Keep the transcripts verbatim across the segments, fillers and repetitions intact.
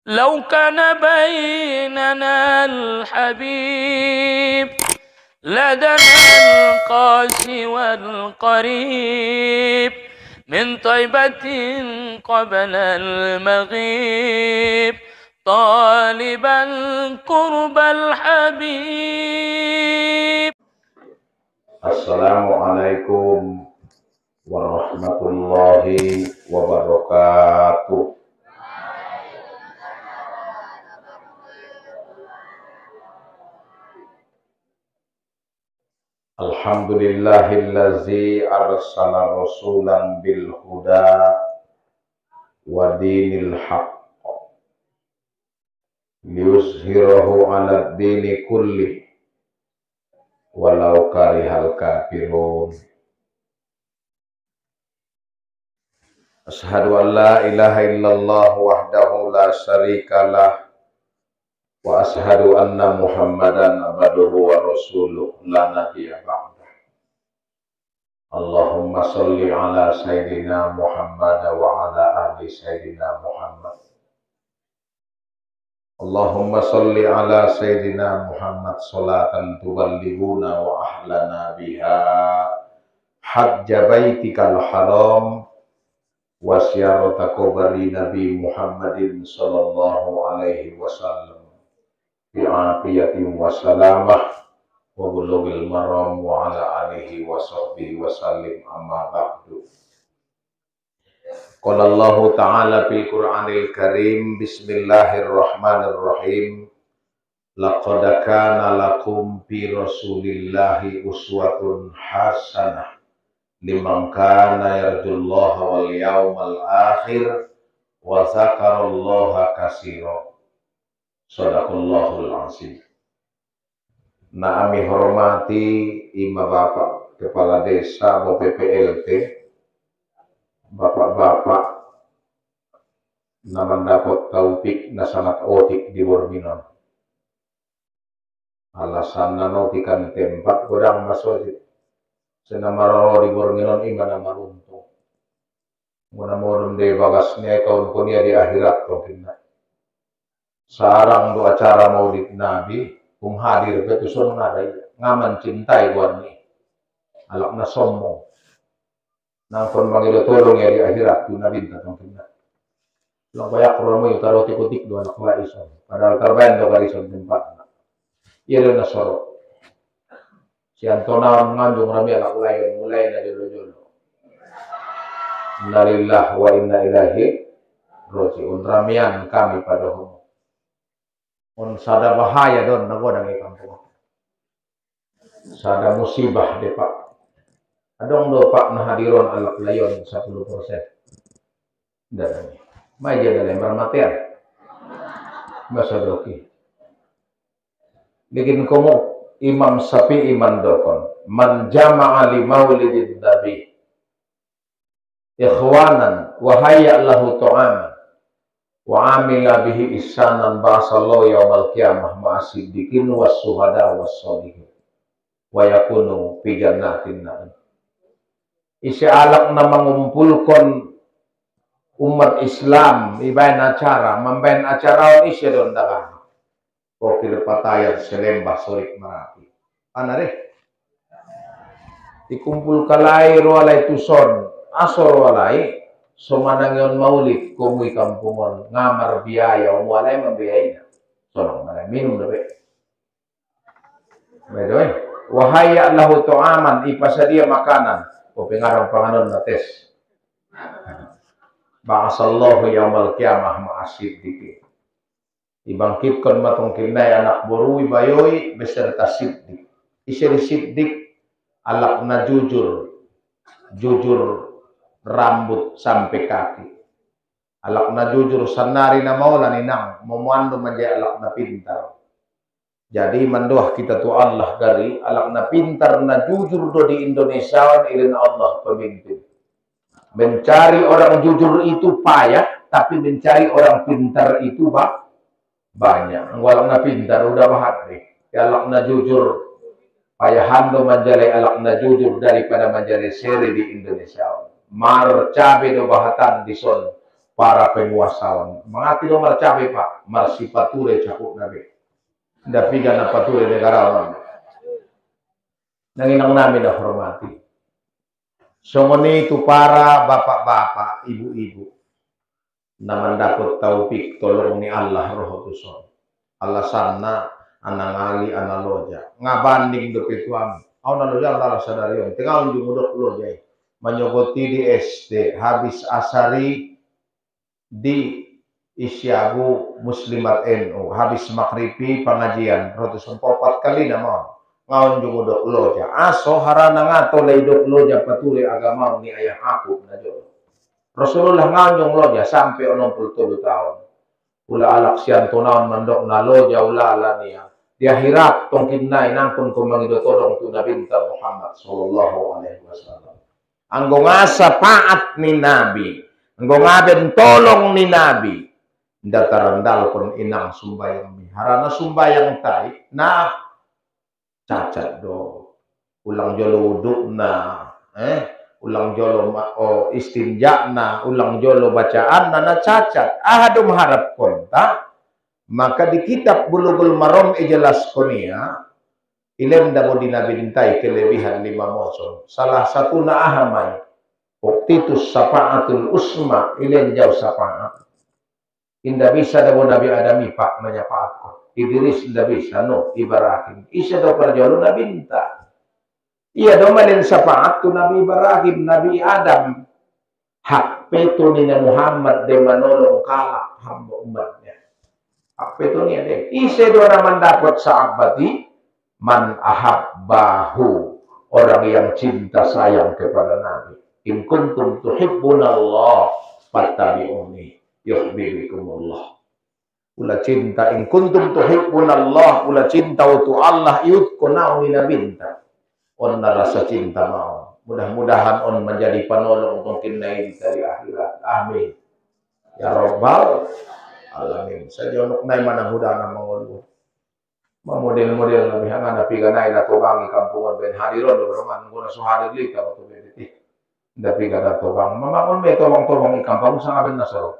لو كان بيننا الحبيب لدنا القاسي والقريب من طيبة قبل المغيب طالبا قرب الحبيب. Assalamualaikum warahmatullahi wabarakatuh. Alhamdulillahillazi arsala rasulan bil huda wa dinil haqq liyuzhirahu ala dini kulli walau karihal kafirun. Asyhadu an la ilaha illallah wahdahu la syarikalah wa asyhadu anna Muhammadan abduhu wa rasuluh la nabiyya ba'dah. Allahumma sholli ala sayyidina Muhammad wa ala ahli sayyidina Muhammad. Allahumma sholli ala sayyidina Muhammad sholatan tuballighuna wa ahlana biha hajja baitikal haram wa syarata qabri Nabi Muhammadin sallallahu alaihi wasallam bi afiyatin wa salamah wa bulughil maram wa ala alihi wa sahbihi wa sallim, amma ba'du. Qala Allah ta'ala fil Qur'anil Karim, bismillahirrahmanirrahim, laqad kana lakum fi rasulillahi uswatun hasanah liman kana yarjullaha wal yawmal akhir wa dzakarallaha katsira. Shadaqallahul azim. Naami hormati Imam Bapak Kepala Desa atau P P L T, Bapak-bapak naman dapat taufik na sangat otik di Borminon. Alasan nanotikan tempat kurang masuk senamaro di Borminon imana maruntung. Muna-murun de bagasnya kawan kunia di akhirat mungkin. Sarang do acara Maulid Nabi kung hadir betuson ngaday ngaman cintai warni alak na sombong nang kon mangido tolong ya di akhirat tuna binta mungkin. Lang bayak romo yung taro tikutik do anak laison padahal tarbayan do kalison tempat. Iya do na soro. Si Antona ngandung rami anak lain mulai na jolo-jolo. Innalillah wa inna ilahi raji'un. Ramian kami pada hukum. On sada bahaya don nagodang ikampung. Sada musibah de Pak. Adong do Pak na hadiron alak layon sepuluh persen. Dan mai dia dalam bermater. Masa doki. Bikin komo Imam Syafi'i mandokon man jama'a li maulidin nabi ikhwanan wa hayya lahu ta'aman wa amila bihi ihsanan ba'asallahu yaumal qiyamah ma'asiddiqin was suhada was sholihin wa yakunu fi jannatin na'im. Isi alak na mengumpulkan umat Islam ibain acara membain acara on isya don dagang kokil patayat selembah sorik marapi anare dikumpul kalai roalai tuson asor walai somanangyon maulid kumui kampungon ngamar biaya umwalay membiayai sonong mana minum dabe bedoy wahaya lahu to'aman ipasadia makanan o pengarang panganon na tes ba'asallahu yaumal qiyamah ma'asiddiqin dibangkitkan matong kinay anak borui bayoy beserta siddiq isiri siddiq alak na jujur jujur rambut sampai kaki. Alak na jujur sanari na maulan inang memuandu menjadi alak na pintar. Jadi mandoh kita tu Allah gari alak na pintar na jujur do di Indonesia ilin Allah pemimpin. Mencari orang jujur itu payah, tapi mencari orang pintar itu bah, banyak. Alak na pintar udah bahari. Alak na jujur payahan do menjadi alak na jujur daripada menjadi seri di Indonesia. Mar cabe do bahatan di son para penguasawan. Mangati nomor cabe Pak, marsi pature cakuk nabi. Tapi gana pature negara orang. Nanginang namin na hormati. So itu para bapak-bapak, ibu-ibu. Naman dapat taufik tolong ni Allah roh tuson. Alasan na anangali analoja. Ngabanding do pituam. Aw naloja Allah sadari yon. Tinggal jumudok loja. Menyogoti di S D habis asari di Isyabu Muslimat N U habis makripi pengajian rotus empat kali nama ngaon juga dok loja aso harana ngato lay dok loja patuli agama ni ayah aku najo Rasulullah ngaon loja sampai enam puluh tujuh tahun ula alak sian tunaon mandok na loja ula alania di akhirat tongkin nai nangkun kumangido tolong tu Nabi Muhammad sallallahu alaihi wasallam anggo ngasa paat ni Nabi anggo ngaben tolong ni Nabi datarandal kon inang sumbayang mi harana sumbayang tai na cacat do ulang jolo wuduk na eh ulang jolo oh, istinja na ulang jolo bacaan na na cacat ahadum harap konta maka di kitab Bulughul Maram ijelas konia ilem dabo dinabintai kelebihan lima moson salah satu na ahamai waktitus sapaatul usma ilem jauh sapaat indah bisa dabo Nabi Adami pak menyapaatku Idris indah bisa no Ibrahim isya do perjolo Nabi inta iya do malin sapaat tu Nabi Ibrahim Nabi Adam hak petu ni Muhammad de manolong kalak hamba umatnya hak petu ni ade isya do naman dapat saabati man ahabbahu orang yang cinta sayang kepada Nabi in kuntum tuhibbunallah fattabi'uni yuhibbukumullah ula cinta in kuntum tuhibbunallah ula cinta untuk Allah iut konau ni nabinta on rasa cinta mau mudah-mudahan on menjadi penolong untuk kinai dari akhirat amin ya rabbal alamin saja untuk nai mana mudah mangulu model-model lebih hangan tapi kanai na tobangi kampungan ben hadiron do roman guna so hadir li ka to beti tapi kada tobang mamakon me tobang-tobang ikampung sa aben nasoro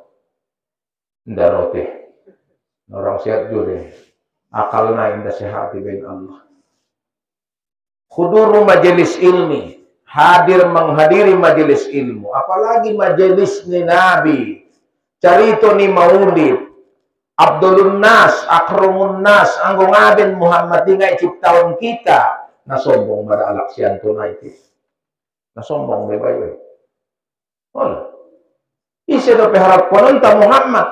ndarote orang sehat jure akal na inda sehat ben Allah hudur majelis ilmi hadir menghadiri majelis ilmu apalagi majelis ni Nabi carito ni maulid Abdulun Nas, Akramun Nas, anggo ngaben Muhammad ingay ciptaon kita. Nasombong pada alak siyan tunay ti. Nasombong may bayo. Wala. Isa do peharap ko nun ta Muhammad.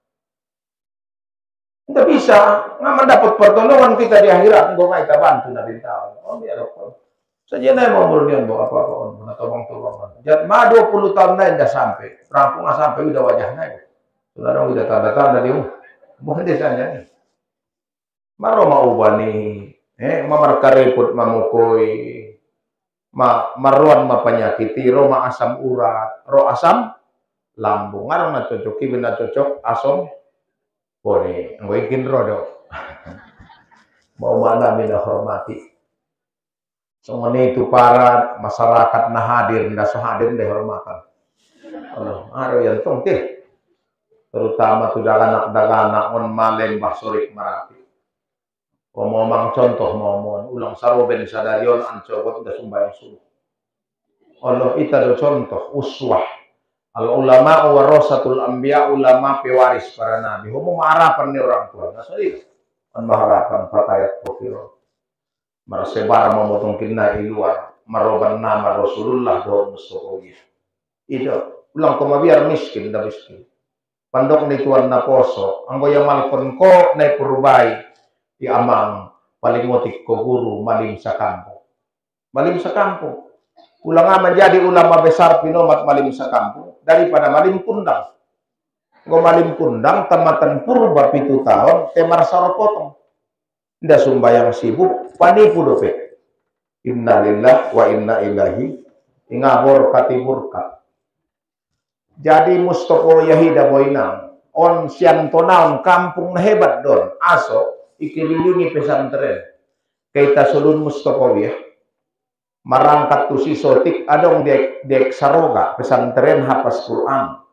Hindi bisa. Nga man dapat pertolongan kita di akhirat. Anggo ngay kabanto na bintaon. O, biyaro ko. Sadya na yung mamul niyan bo. Apa ko. Natawang-tawang. Diyan, ma dua puluh tahun na yun na sampai. Rampung nga sampai. Udah wajah na yun. Sudah udah tanda-tanda di mo. Bukan desanya nih. Maro maubani, eh, mamarka repot mamukoi, ma maruan ma penyakiti, ro ma asam urat, ro asam lambung. Ngarang na cocok, ibin na cocok, asam bone. Ngwikin ro do. Mau mana mina hormati. Songone itu para masyarakat na hadir, na so hadir deh hormatan. Allah, aro yang tongke. Terutama tu daganak-daganak on malem basorik marapi. Omomang contoh momon ulang saroben sadarion ancokot da sumbayang subuh. Allah ita do contoh uswah. Al ulama warasatul anbiya ulama pewaris para nabi. Homo maharapan ni orang tua. Nasari on maharapan patayat pokiro. Marasebar memotong kinna iluar maroban nama Rasulullah do mustokogi. Ito ulang kumabiar miskin da miskin. Pandok ni tuan na poso, ang goyang malkon ko na ipurubay, di amang palingotik ko guru malim sa kampo. Malim sa kampo. Ulang nga menjadi ulama besar pinomat malim sa kampo, daripada malim kundang. Ngo malim kundang, tamatan purba pitu tahun, temar saropotong. Nda sumbayang sibuk, panipu dope. Inna lillah wa inna ilahi, ingabor katiburkat. Jadi Mustopo Yahida Boinang on siang tonaon kampung na hebat don aso ikililingi pesantren kaita sulun Mustopo ya marangkat tu si sotik adong dek dek saroga pesantren hapas Quran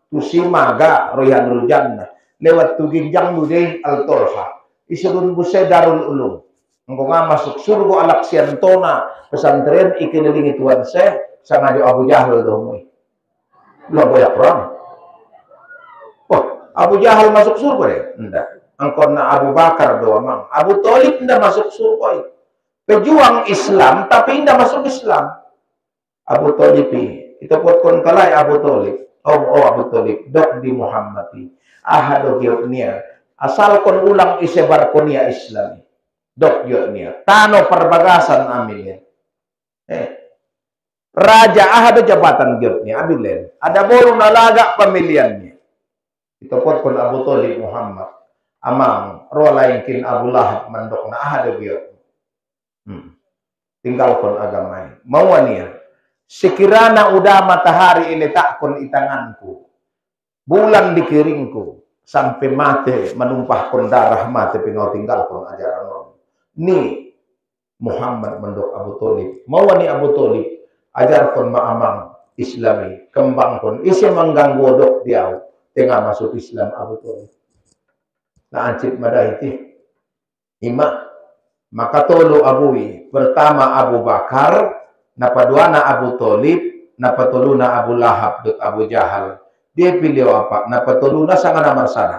tusimaga royanul jannah lewat tu ginjang deh al-tolha isurun busai darul ulum engkau nggak masuk surga alak siantona pesantren ikinilingi tuan saya sama di Abu Jahal dohmui belum banyak perang. Oh, Abu Jahal masuk surga deh? Enggak. Engkau na Abu Bakar doang. Abu Thalib enggak masuk surga. Pejuang Islam tapi enggak masuk Islam. Abu Thalib itu buat kon kalai Abu Thalib. Oh, oh Abu Thalib dok di Muhammadi. Ahado giotnia. Asal kon ulang isebar konia Islam. Dok giotnia. Tano perbagasan amilnya. Eh. Raja ahado jabatan giotnia abilen. Ada boru nalaga pemilihannya. Itu pun kon Abu Thalib Muhammad. Amang roh lain kin Abu Lahab mandok na ahado giot. Hmm. Tinggal kon agamai. Mau ania. Sekiranya udah matahari ini tak kon itanganku. Bulan di kiringku. Sampai mati menumpah kon darah mati pingau tinggal kon ajaran non. Ni Muhammad mandok Abu Thalib. Mau ani Abu Thalib. Ajar kon ma'amang Islami. Kembang kon. Isi mengganggu dok dia. Tengah masuk Islam Abu Thalib. Nah ancip madahiti. Ima. Maka tolu abui. Pertama Abu Bakar. Napaduana Abu Thalib. Napatuluna Abu Lahab. Dut Abu Jahal. Dia pilih apa? Napatuluna sangat namar sana.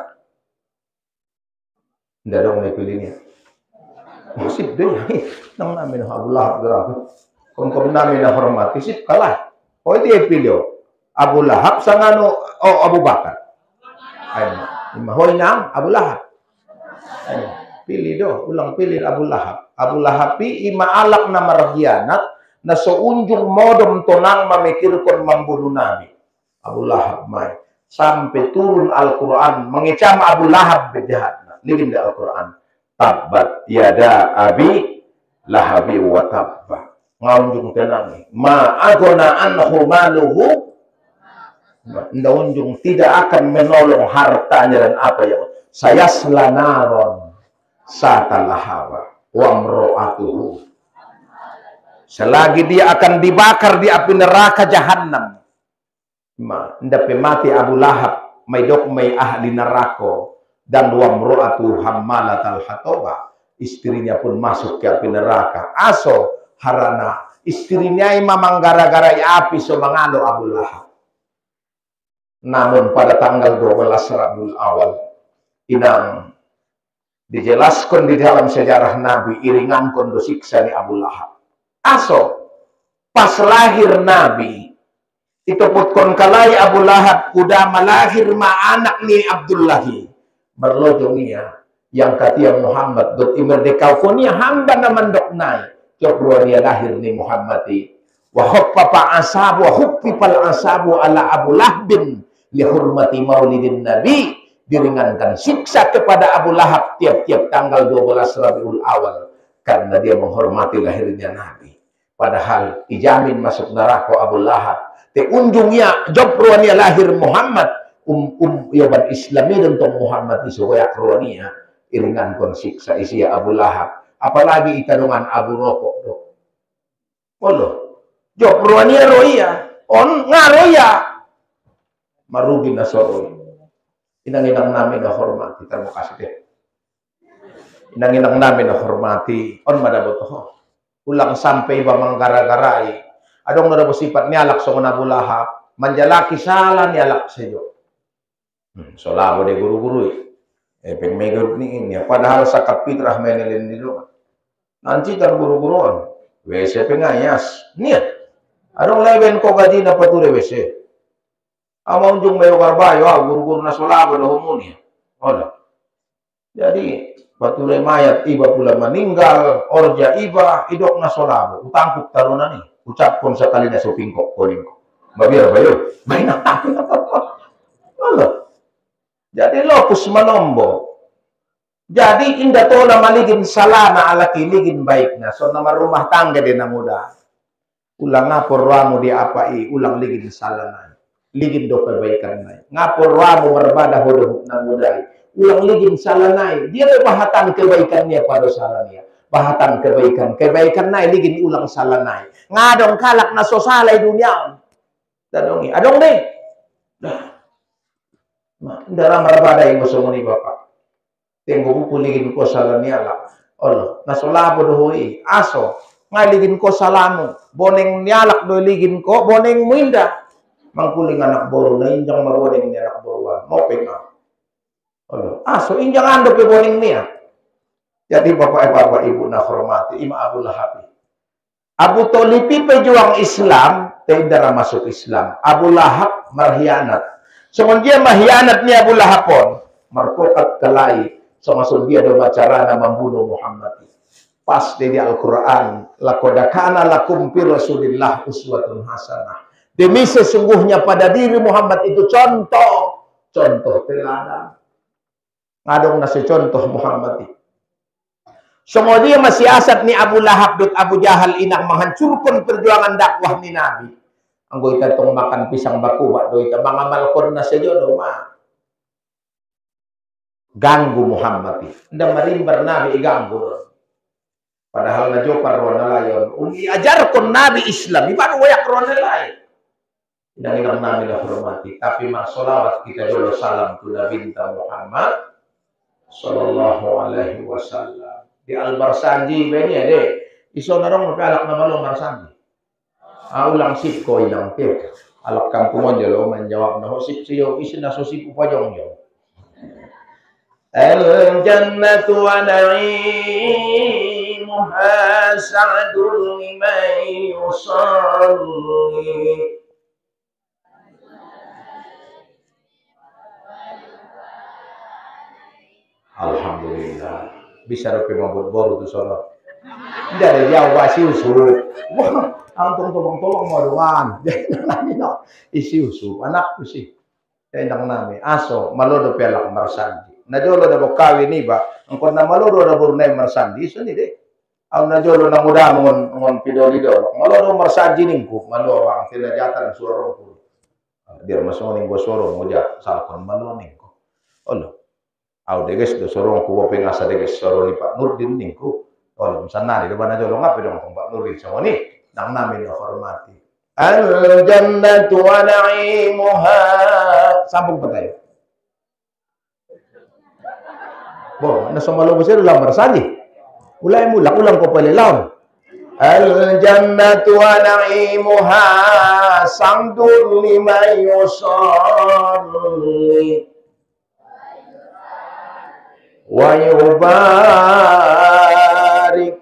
Tidak dong dia pilihnya. Masih deh. Nang namin Abu Lahab berapa? Kung namin na hormati. Sip kalah. O dia pilih. Abu Lahab sangat no, oh Abu Bakar. Ayun. Mahoy na Abu Lahab. Ayun. Pilih do, ulang pilih Abu Lahab. Abu Lahab pi ima alak na marhianat na seunjung modom tonang memikirkan membunuh Nabi. Abu Lahab mai. Sampai turun Al-Quran mengecam Abu Lahab bejahat. Ligin di Al-Quran. Tabbat yada abi lahabi wa tabba. Ngaunjung tenang. Ma'agona anhu maluhu. Ndaunjung tidak akan menolong hartanya dan apa yang saya selanaron satalahawa wa mro'atuhu. Selagi dia akan dibakar di api neraka jahanam. Ma, ndape mati Abu Lahab maidok may ahli neraka dan wa mro'atuhu hammalatal hatoba. Istrinya pun masuk ke api neraka. Aso harana istrinya memang gara-gara api so mangalo Abu Lahab. Namun pada tanggal dua belas Rabiul Awal inang dijelaskan di dalam sejarah Nabi iringan kondo siksa di Abu Lahab. Aso pas lahir Nabi itu putkon kalai Abu Lahab udah malahir ma anak ni Abdullahi berlojongnya yang katia Muhammad dot imerdeka konia hamba na mandoknai cokro dia lahir ni Muhammadi wa hoppa asabu wa huppi pal asabu ala Abu Lahbin lihurmati maulidin Nabi diringankan siksa kepada Abu Lahab tiap-tiap tanggal dua belas Rabiul Awal karena dia menghormati lahirnya Nabi. Padahal dijamin masuk neraka Abu Lahab. Te unjungnya jopruannya lahir Muhammad um um yaban Islami dan Muhammad isuya kronia iringankan siksa isi Abu Lahab. Apalagi itanungan Abu Rokok dok. Olo jopruannya roya on ngaroya marugi na soroy. Inang-inang namin na hormati. Terima kasih deh. Inang-inang namin na hormati. On madabot ho. Ulang sampai ba manggara-garay. Adong na sifat nialak sa mga Abu Lahab. Manjalaki sala nialak sa iyo. Hmm, so labo de guru-guru eh. Eh, pengmegod ni inya. Padahal sa kapitrah menelin nilo. Nanti tar guru-guruan. Wese pengayas. Niya. Adong leven ko gaji na pature wese. Amang jung mayo karbayo, ah, guru-guru na solabo na humuni. Ola. Jadi, patuloy mayat iba pula meninggal, orja iba, idok na solabo. Utangkuk tarunan ni. Ucap pun sekali na supingkok kuning ko. Mabira ba yun? May nakapin na Ola. Jadi, lokus manombo. Jadi, inda to na maligin sala na ala kiligin baik na. So, na marumah tangga din na muda. Ulang nga porwamo di apai, ulang ligin sala na. Ligin do kebaikan nai. Ngapor ramu berbada hodoh nang mudai. Ulang ligin salah nai. Dia tu bahatan kebaikannya pada salah dia. Bahatan kebaikan. Kebaikan nai ligin ulang salah nai. Ngadong kalak na so salay dunia. Dadongi. Adong deh. Ndara marabada yung masumuni bapak. Tenggo puligin ko sa niala. Olo, nasolabo dohoy. Aso, ngaligin ko salamu. Boneng nialak do ligin ko, boneng muinda. Mangkuling anak boro na injang marwaning ni anak boruan. Mopeng na. Olo, aso, injang ando pe boneng niya. Jadi bapak bapak ibu na hormati, ima Abu Lahab. Abu Tolibi pejuang Islam, tidak masuk Islam. Abu Lahab marhianat. Semenjak mahianat ni Abu Lahab pun, markokat kalai, sama dia ada cara membunuh Muhammad. Pas di Al-Quran, laqad kana lakum fi Rasulillah uswatun hasanah. Demi sesungguhnya pada diri Muhammad itu contoh, contoh teladan. Ngadong nasi contoh Muhammad itu. Semua dia masih asat ni Abu Lahab dut Abu Jahal inak menghancurkan perjuangan dakwah ni Nabi. Anggo ita tong makan pisang baku bak do ita mangamal kon na sejodo ma. Ganggu Muhammad. Nda marimbar Nabi iganggu. Padahal na jopar rona layon. Uli ajar kon Nabi Islam. Ibadah wayak rona lain. Inang inang Nabi na hormati. Tapi marsolawat kita dulu salam tu Nabi Muhammad sallallahu alaihi wasallam. Di Al-Barsanji beni ade. Iso narong mapalak na malo Barsanji. Aulang sip ko ilang tip. Alak kampungan jalo menjawab na sip siyo isin na so sip upajong yo. Al-jannatu wa na'imuha sa'dun liman yusalli. Alhamdulillah. Bisa rupi mabut boru tu solo. Tidak ada jauh wasi usul. Wah, antung tolong-tolong maruan. Isi usul. Anak sih. Tendang nami. Aso, malodo pelak marsandi. Najolo na bokawi ni ba? Angkon na malodo na burnay marsandi. So ni de. Ang najolo na muda ngon ngon pidoli do. Malodo marsandi ningku. Malo ang tinajatan suaro ko. Dia masoning go suaro mo ja. Salkon malo ningku. Olo. Au deges do sorong ko pengasa deges soro ni Pak Nurdin ningku. Oh, sanari do bana jolo ngape dong Pak Nurdin sama ni nang namin hormati. Al jannatu wa na'imuha. Sambung patay. Bo, na somalo mo sir lamar sani. Ulay mo ulang ko palilaw. Al jannatu wa na'imuha samdul liman yusalli. Wa yubarik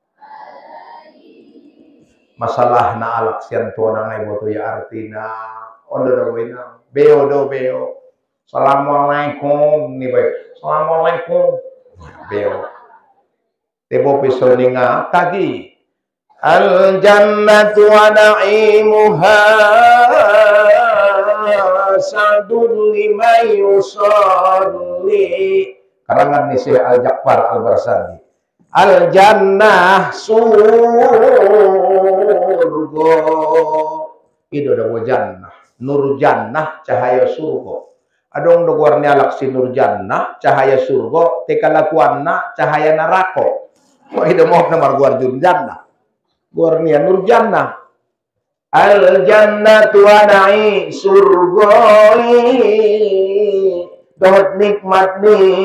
masalah na alak siyan to na ngay mo to ya artina ondo do wina beo do beo assalamualaikum ni bay assalamualaikum beo tebo piso ni nga tagi al jannatu wa na'imuha sa'dun liman yusalli. Karangan ni Syekh Al-Ja'far Al-Barsani. Al-Jannah surga. Itu ada jannah. Nur jannah cahaya surga. Adong do warni alak si nur jannah cahaya surga. Tekalakuanna cahaya neraka. Mau itu mau namar guarjun jannah. Guarnia nur jannah. Al-Jannatu wa na'i surga. Dohot nikmat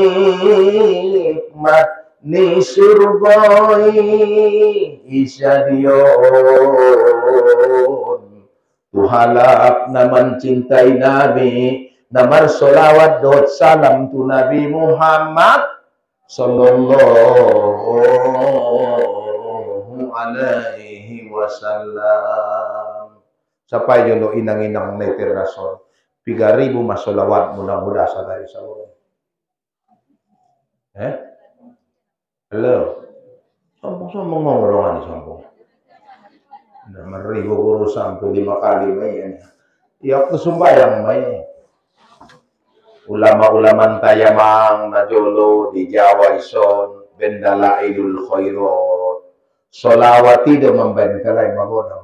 nikmat ni surgoi isyadion tuhalap naman cintai Nabi namar solawat dohot salam tu Nabi Muhammad sallallahu alaihi wasallam sampai jono inang-inang netir rasul tiga ribu masolawat mudah-mudah sadari sawung. Eh? Halo. Sombong-sombong ngomong ni sombong. Nama ribu urusan tu lima kali main. Ya kesumbayang main. Ulama-ulama tayamang najolo di Jawa ison bendala idul khairat. Solawati do membenterai magodang.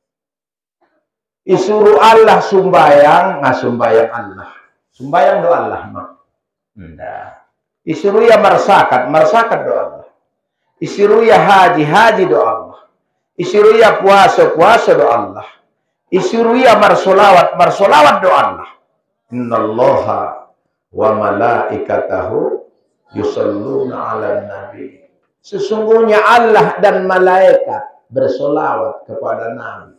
Isuruh Allah sumbayang, nggak sumbayang Allah. Sumbayang do Allah mah. Nda. Isuruh ya marsakat, marsakat do Allah. Isuruh ya haji, haji do Allah. Isuruh ya puasa, puasa do Allah. Isuruh ya marsolawat, marsolawat do Allah. Innallaha wa malaikatahu yusalluna 'alan nabi. Sesungguhnya Allah dan malaikat bersolawat kepada Nabi.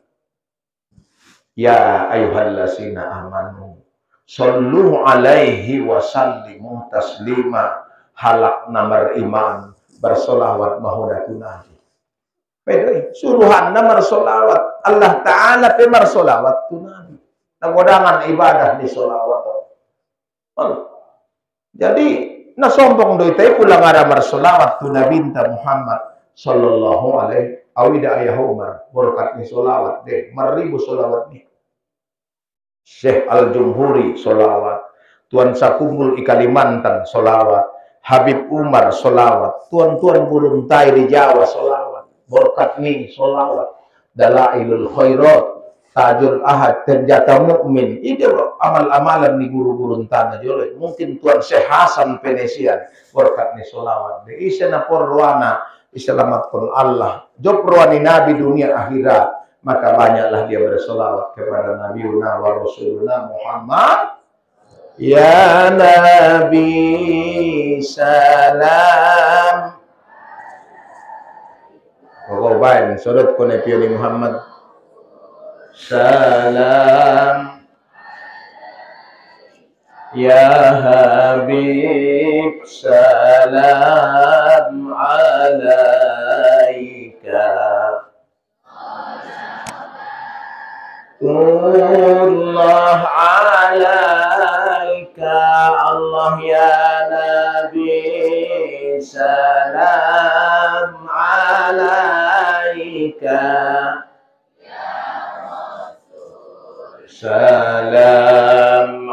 Ya ayyuhallazina amanu sallu alaihi wa sallimu taslima. Halak nomor iman bersolawat mahudatun Nabi. Pedoi suruhan nomor solawat Allah Ta'ala pemar solawat tu Nabi. Nagodangan ibadah di solawat. Jadi na sombong doi tay pulang ara marsolawat tu Nabi Muhammad sallallahu alaihi awida ayah Umar berkat ni solawat deh maribu solawat ni. Syekh Al-Jumhuri solawat, Tuan Sakumbul i Kalimantan solawat, Habib Umar solawat, tuan-tuan burung tai di Jawa solawat, berkat ni solawat, Dalailul Khairat, Tajul Ahad, Terjata Mukmin. Itu amal-amalan di guru-guru tanah joloi. Mungkin Tuan Syekh Hasan Penesian berkat ni solawat. Di isana porwana iselamatkan Allah. Job ruani Nabi dunia akhirat. Maka banyaklah dia bersolawat kepada Nabi wa Rasulullah Muhammad. Ya Nabi salam. Kau baik, sorot ko na Nabi Muhammad salam. Ya Habib salam alaika. Allah alaika Allah ya Nabi salam alaika salam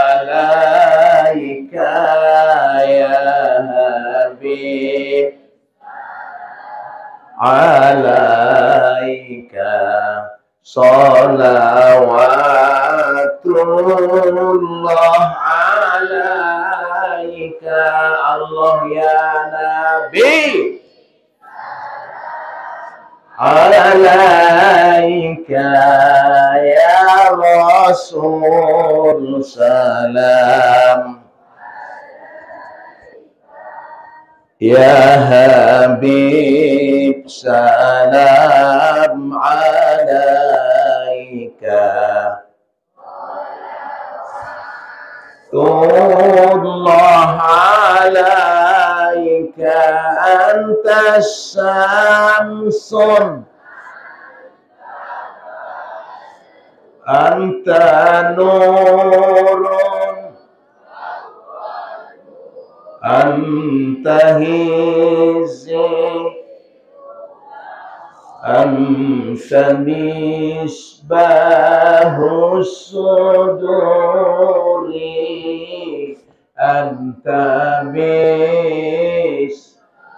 alaika ya Habib alaika salawatullah alaika Allah ya Nabi alaika ya Rasul salam ya Habib salam alaika Allah alaika anta samsun anta nurun anta hizzi anta misbahus suduri anta bis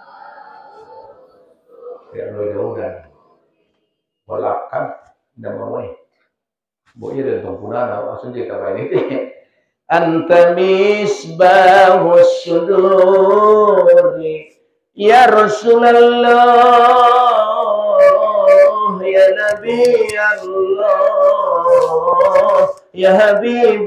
ya lo kan walakan damai boleh ada tumpuna langsung dia kata ini anta misbahus suduri ya Rasulullah ya Nabi Allah ya Habib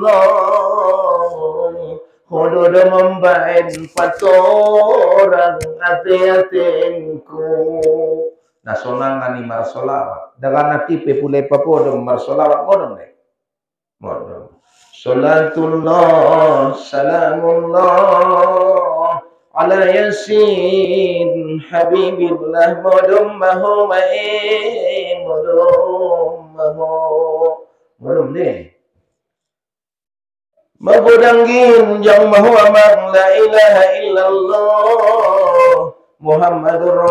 Allah Khudu membain patorang hati-hatinku nah sonangan ni marsolawat dengan natipe pulai papodong marsolawat modong deh modong salatullah salamullah ala yasin habibillah modong maho mae modong maho modong deh Mabudanggin jang Muhammad la ilaha illallah Muhammadur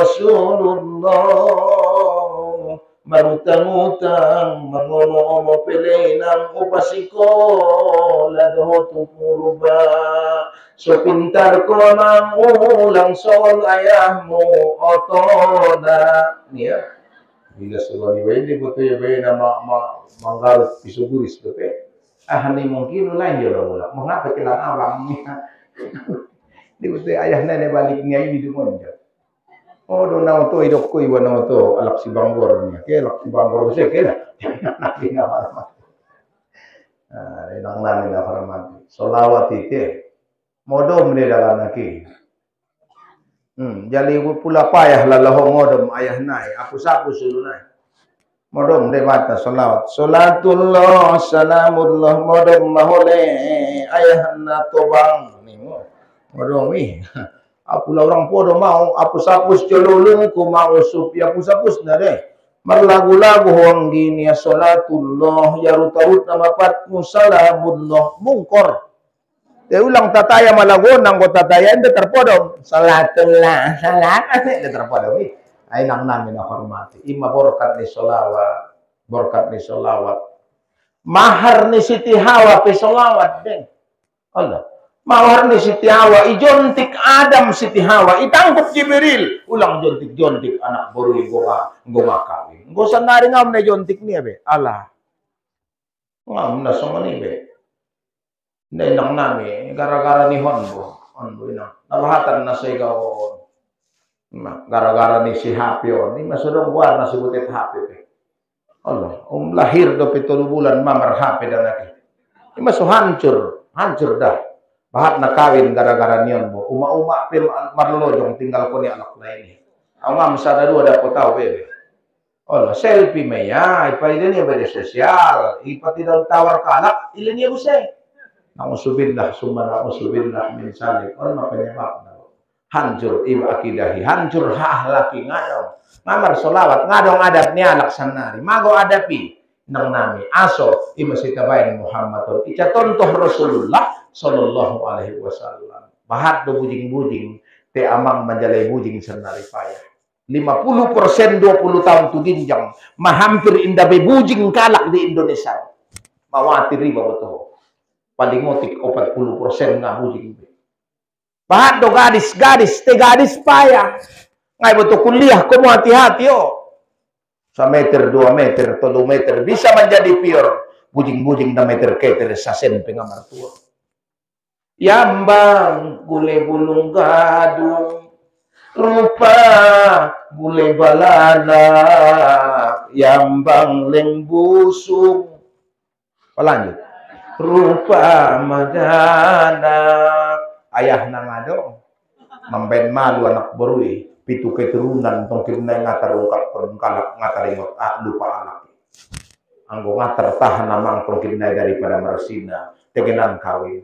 Rasulullah marutang-utang mangono-ono pelenang upasiko ladohotu purba so pintar ko mang ulang sol ayahmu otoda niya bila sulani bayi beto ya bayi nama manggarut pisuguris beto ah ni mungkin lain dia orang mengapa kelang awamnya di betul ayah nenek baliknya ini di mana oh dona to idok ko iwan to alak si banggor niya ke alak si banggor se ke na nabi na marama ah inang nani na marama solawat itu modom dia dalam lagi. Hmm, jadi pula payah lalaho modom ayah naik, aku sapu suruh naik. Modom dia baca solawat. Salatullah, salamullah, modom mahole ayah na tobang. Nih, modom nih. Aku lah orang podo mau, aku sapus cololong ku mau supi, aku sapus na deh. Marlagu-lagu huang gini ya salatullah, ya rutarut nama patmu salamullah, mungkor. Dia ulang tataya malago nang ko tataya ente terpodong. Salatullah, salam ente terpodong. Ay nang namin na hormati. Ima borkat ni solawat, borkat ni solawat. Mahar ni Siti Hawa pe solawat deh. Allah. Mahar ni Siti Hawa, ijontik Adam Siti Hawa, itangkap Jibril. Ulang jontik-jontik anak borui goka, goka kawin. Gosa nari ngam na jontik niya be. Allah. Ngam na sama ni be. Hindi lang nami, gara-gara ni Honbo, Honbo ina, nabahatan na sa ikaw, gara-gara ni si Happy o, ni masurong buwan na si Butit Happy. Allah, um lahir do pitulu bulan mamar Happy dan lagi. Ni masu hancur, hancur dah. Bahat na kawin gara-gara ni Honbo, uma-uma pil marlolojong tinggal ko ni anak lain. Ang nga masada dua ada ko tau bebe. Allah, selfie maya, ipaidin niya bede sosial, ipatidal tawar kalak, ilan niya busay. Na'udzubillah, summa na'udzubillah min salik. Orang penyebab hancur iba akidahi, hancur hahlaki ngadong. Ngamar solawat ngadong adab ni anak sanari. Mago adapi nang nami aso ima sikabain Muhammadun. Ica contoh Rasulullah sallallahu alaihi wasallam. Bahat do bujing-bujing te amang menjalai bujing sanari payah. lima puluh persen dua puluh tahun tu ginjang mahampir indah be bujing kalak di Indonesia. Mawati riba betul. Paling ngotik empat puluh persen nggak bujing. Bahat do gadis-gadis, te gadis payah. Ngai betul kuliah, kamu hati-hati yo. Semeter, dua meter, tolu meter, bisa menjadi pior. Bujing-bujing na meter keter sasen pengamar tua. Yambang, gule bulung gadung, rupa gule balana, yambang leng busung. Lanjut. Rupa madana ayah nang ado memben malu anak berui pitu keturunan tongkir na ngatar ungkap perungkalak ngatar ingot ah lupa anak anggo ngatar tahan namang tongkir na daripada mersina tegenan kawin.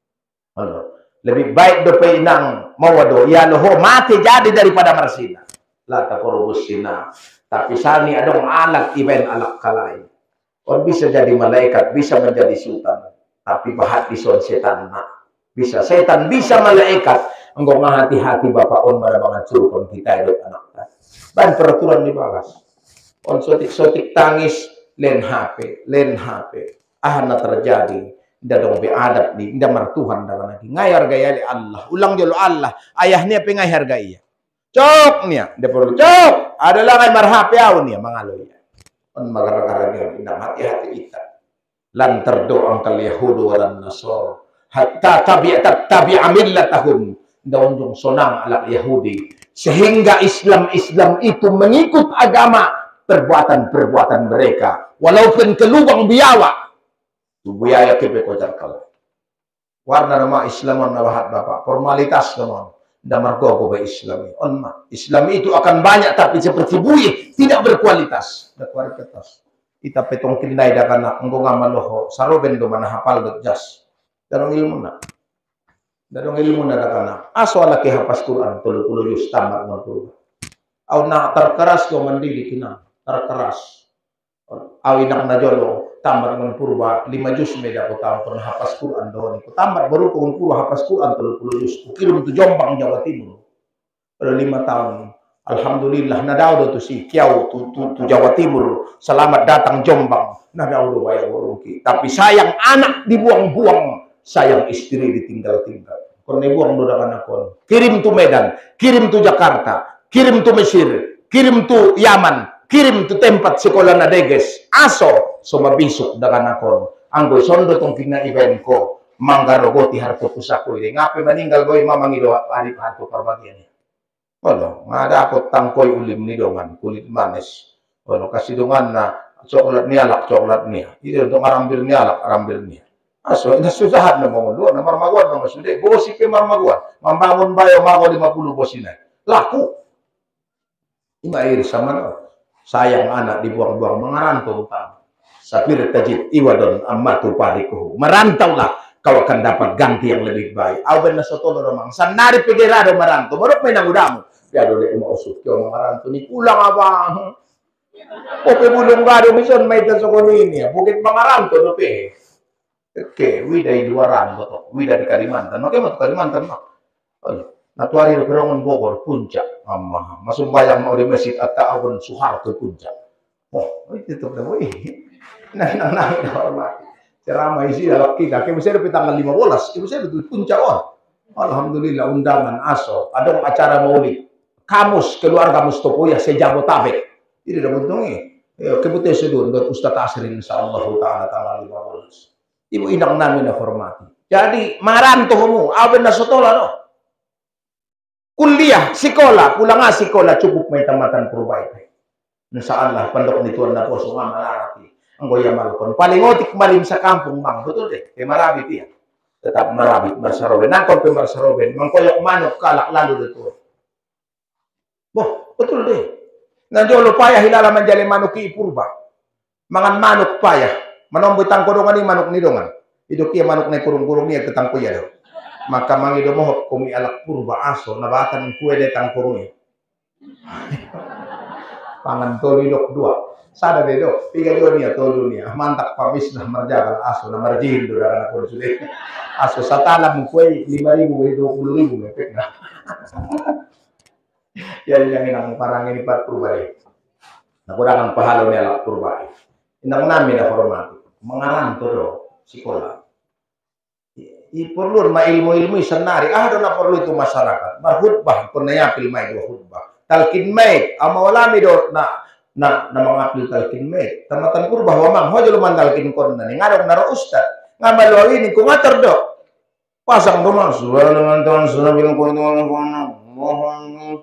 Halo. Lebih baik do peinang mawado ya loho mati jadi daripada mersina la takorubusina tapi sani adong alat iben alak kalai. Orang bisa jadi malaikat, bisa menjadi sultan. Tapi bahat dison setan nak. Bisa setan, bisa malaikat. Enggak hati-hati bapak on pada banget suruh kita itu anak. Dan peraturan dibalas. On sotik-sotik tangis, len H P, len H P. Ahana terjadi. Tidak dong beadab di, tidak mertuhan dalam lagi. Ngayar gaya di Allah. Ulang dulu Allah. Ayahnya pengayar gaya. Cok nih, dia perlu cok. Adalah ngayar H P awun ya, mengaloy. On magara-gara dia tidak hati-hati kita. Lan terdoa kal Yahudu walan Nasara hatta tabi'at tabi'a millatahum. Daun jong sonang ala Yahudi sehingga Islam-Islam itu mengikut agama perbuatan-perbuatan mereka walaupun ke lubang biawa. Biaya kepe kocar kala. Warna nama Islam na bahat bapak formalitas naman. Damar ko ko ba Islam on ma. Islam itu akan banyak tapi seperti buih tidak berkualitas. Berkualitas. Ita petong kinay da kana nggo nga maloho saroben do mana hafal dot jas. Darong ilmu na. Darong ilmu na da kana. Aso ala ke hapas Quran tuluy yus tamat mo puro. Aw na terkeras ko mandili kina. Terkeras. Aw inak na jolo tamat mo purba lima juz meda ko taon pun hapas Quran do ko tamat baru ko puro hapas Quran tuluy juz. Kirim tu Jombang Jawa Timur. Pada lima tahun. Alhamdulillah nadao do tu si Kiau tu, tu, tu Jawa Timur selamat datang Jombang nadao do bayar warungki tapi sayang anak dibuang-buang sayang istri ditinggal-tinggal kon buang do dakan akon kirim tu Medan kirim tu Jakarta kirim tu Mesir kirim tu Yaman kirim tu tempat sekolah nadeges aso soma bisuk dakan akon anggo sondo tong kina event ko manggaro ti harto pusaku ini ngape meninggal goy mamangido hari harto perbagian. Ono, ada aku tangkoy ulim ni dongan kulit manis. Ono kasih dongan na coklat ni alak coklat ni. Itu untuk ngambil ni alak ngambil ni. Aso, nasusahan na mga luwa, na marmaguan mga sude. Bosi pe marmaguan. Membangun bayo mako lima puluh bosina. Laku. Imair sama no. Sayang anak dibuang-buang mengarantau utang. Sapir tajid iwadon ammatu parikuhu. Merantau lah. Kau akan dapat ganti yang lebih baik. Awen na sotolo romang. Sanari pegirado merantau. Baru may nangudamu. Piado le umausuk. Kau mengarantau ni kulang abang. Ope bulong gado mison may tasokon ini. Bukit mengarantau do pe. Oke, wida di luaran betul, wida di Kalimantan. Oke, mau Kalimantan mah. Natuari Perongon Bogor puncak, amma masuk bayang mau di masjid atau awon Soeharto puncak. Oh, itu tuh dah, wih. Nah, nah, nah, hormat. Ceramah isi dalam kita, kayak misalnya di tanggal lima belas, itu saya di puncak on. Alhamdulillah undangan aso, ada acara maulid. Kamus keluarga Mustopo ya sejabotabek. Ini udah untungnya. Kebetulan sedun buat Ustadz Asrin insyaallah taala tanggal lima belas. Ibu indang namin na hormati. Jadi marantomu, awen na sotola no. Kuliah, sekolah, pulang nga sekolah cukup may tamatan provide. Nasaan lah pandok ni tuan na po so nga malarati. Ang goya malukon. Palingotik malim sa kampung bang. Betul deh. Kaya marabit iya. Tetap marabit marsaroben. Nangkon pe marsaroben. Mangkoyok manok kalak lalu dito. Boh, betul deh. Nanjolo payah hilala manjali manok ki purba. Mangan manok payah. Manomboy tangkurungan ni manok ni dongan. Ido kia manok na kurung-kurung niya ketangko ya do. Maka mangido mo kumi alak purba aso nabatan kue de tangkurungnya. Pangan toli dok dua. Sada de dok. Tiga dua niya tolu niya. Mantak pamis na marjagal aso na marjin do darana ko sudah. Aso satalam kue lima ribu dua puluh ribu mepek na. Yan yang inang parang ini pat purba deh. Nakurangan pahalo ni alak purba. Inang namin na hormati. Mengarang todo sekolah. I perlu ma ilmu-ilmu senari. Ah, na perlu itu masyarakat. Berkhutbah pernah pilmai dua khutbah. Talkin maid, amawalami do na na na mangapil talkin maid. Tamatan kurbah wamang ho jelo mandalkin kon na ni ngadong naro ustad. Ngamalo ini ku ngater do. Pasang do mas suara dengan tahun suara bilang ko dengan kono. Mohon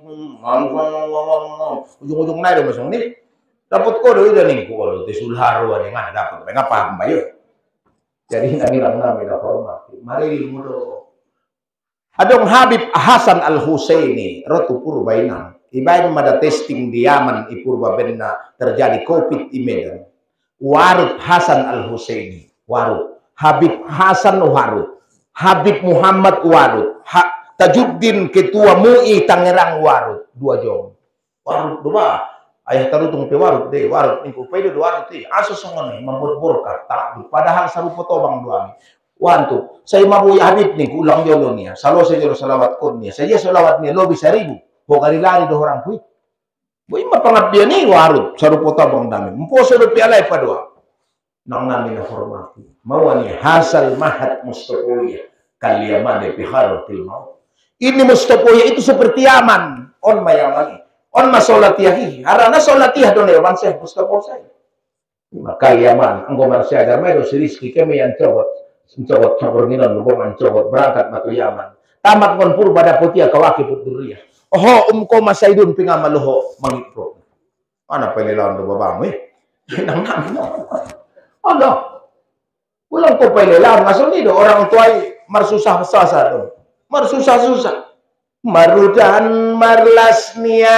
ujung-ujung naik do masong ni. Dapat ko do ida ning ko do tisulharo ani ngana dapat nga paham ba yo. Jadi namilang namin na hormati. Maril mo do. Adong Habib Hasan Al-Husaini rotu purbainang. Ibain mada testing di Yaman ipurba benna terjadi Covid di Medan. Warud Hasan Al-Husaini. Warud. Habib Hasan Warud. Habib Muhammad Warud. Ha Tajuddin Ketua M U I Tangerang Warud. Dua jom. Warud dua. Ayah tarutung pe warut deh, warut niku pede do warut deh. Aso songone membor-borka tak padahal saru potobang doami. Wantu, saya mabu ya Habib niku ulang jolo nia. Salo saya jolo salawat kon nia. Saya salawat nia lobi seribu. Ho kali lari do orang kuit. Boy mapangabdian ni warut saru potobang dami. Mposo do pialai padua. Nang nami na hormati. Mawani hasal mahat mustopoya kaliyamane biharatil maut. Ini mustopoya itu seperti Yaman on mayamani. On masolatiyahi, harana solatiyah don yaman saya Mustafa saya. Maka Yaman, anggo marsya agama do siriski kami yang cowot, cowot caborninan lubongan cowot berangkat matu Yaman. Tamat kon purba dapotia kawaki puturiya. Oho umko masaidun pingamaluho mangipro. Ana pelilawan do babamu eh. Nang nang. Allah. Ulang ko pelilawan ngasong ni do orang tuai marsusah-susah do. Marsusah-susah. Marudan marlas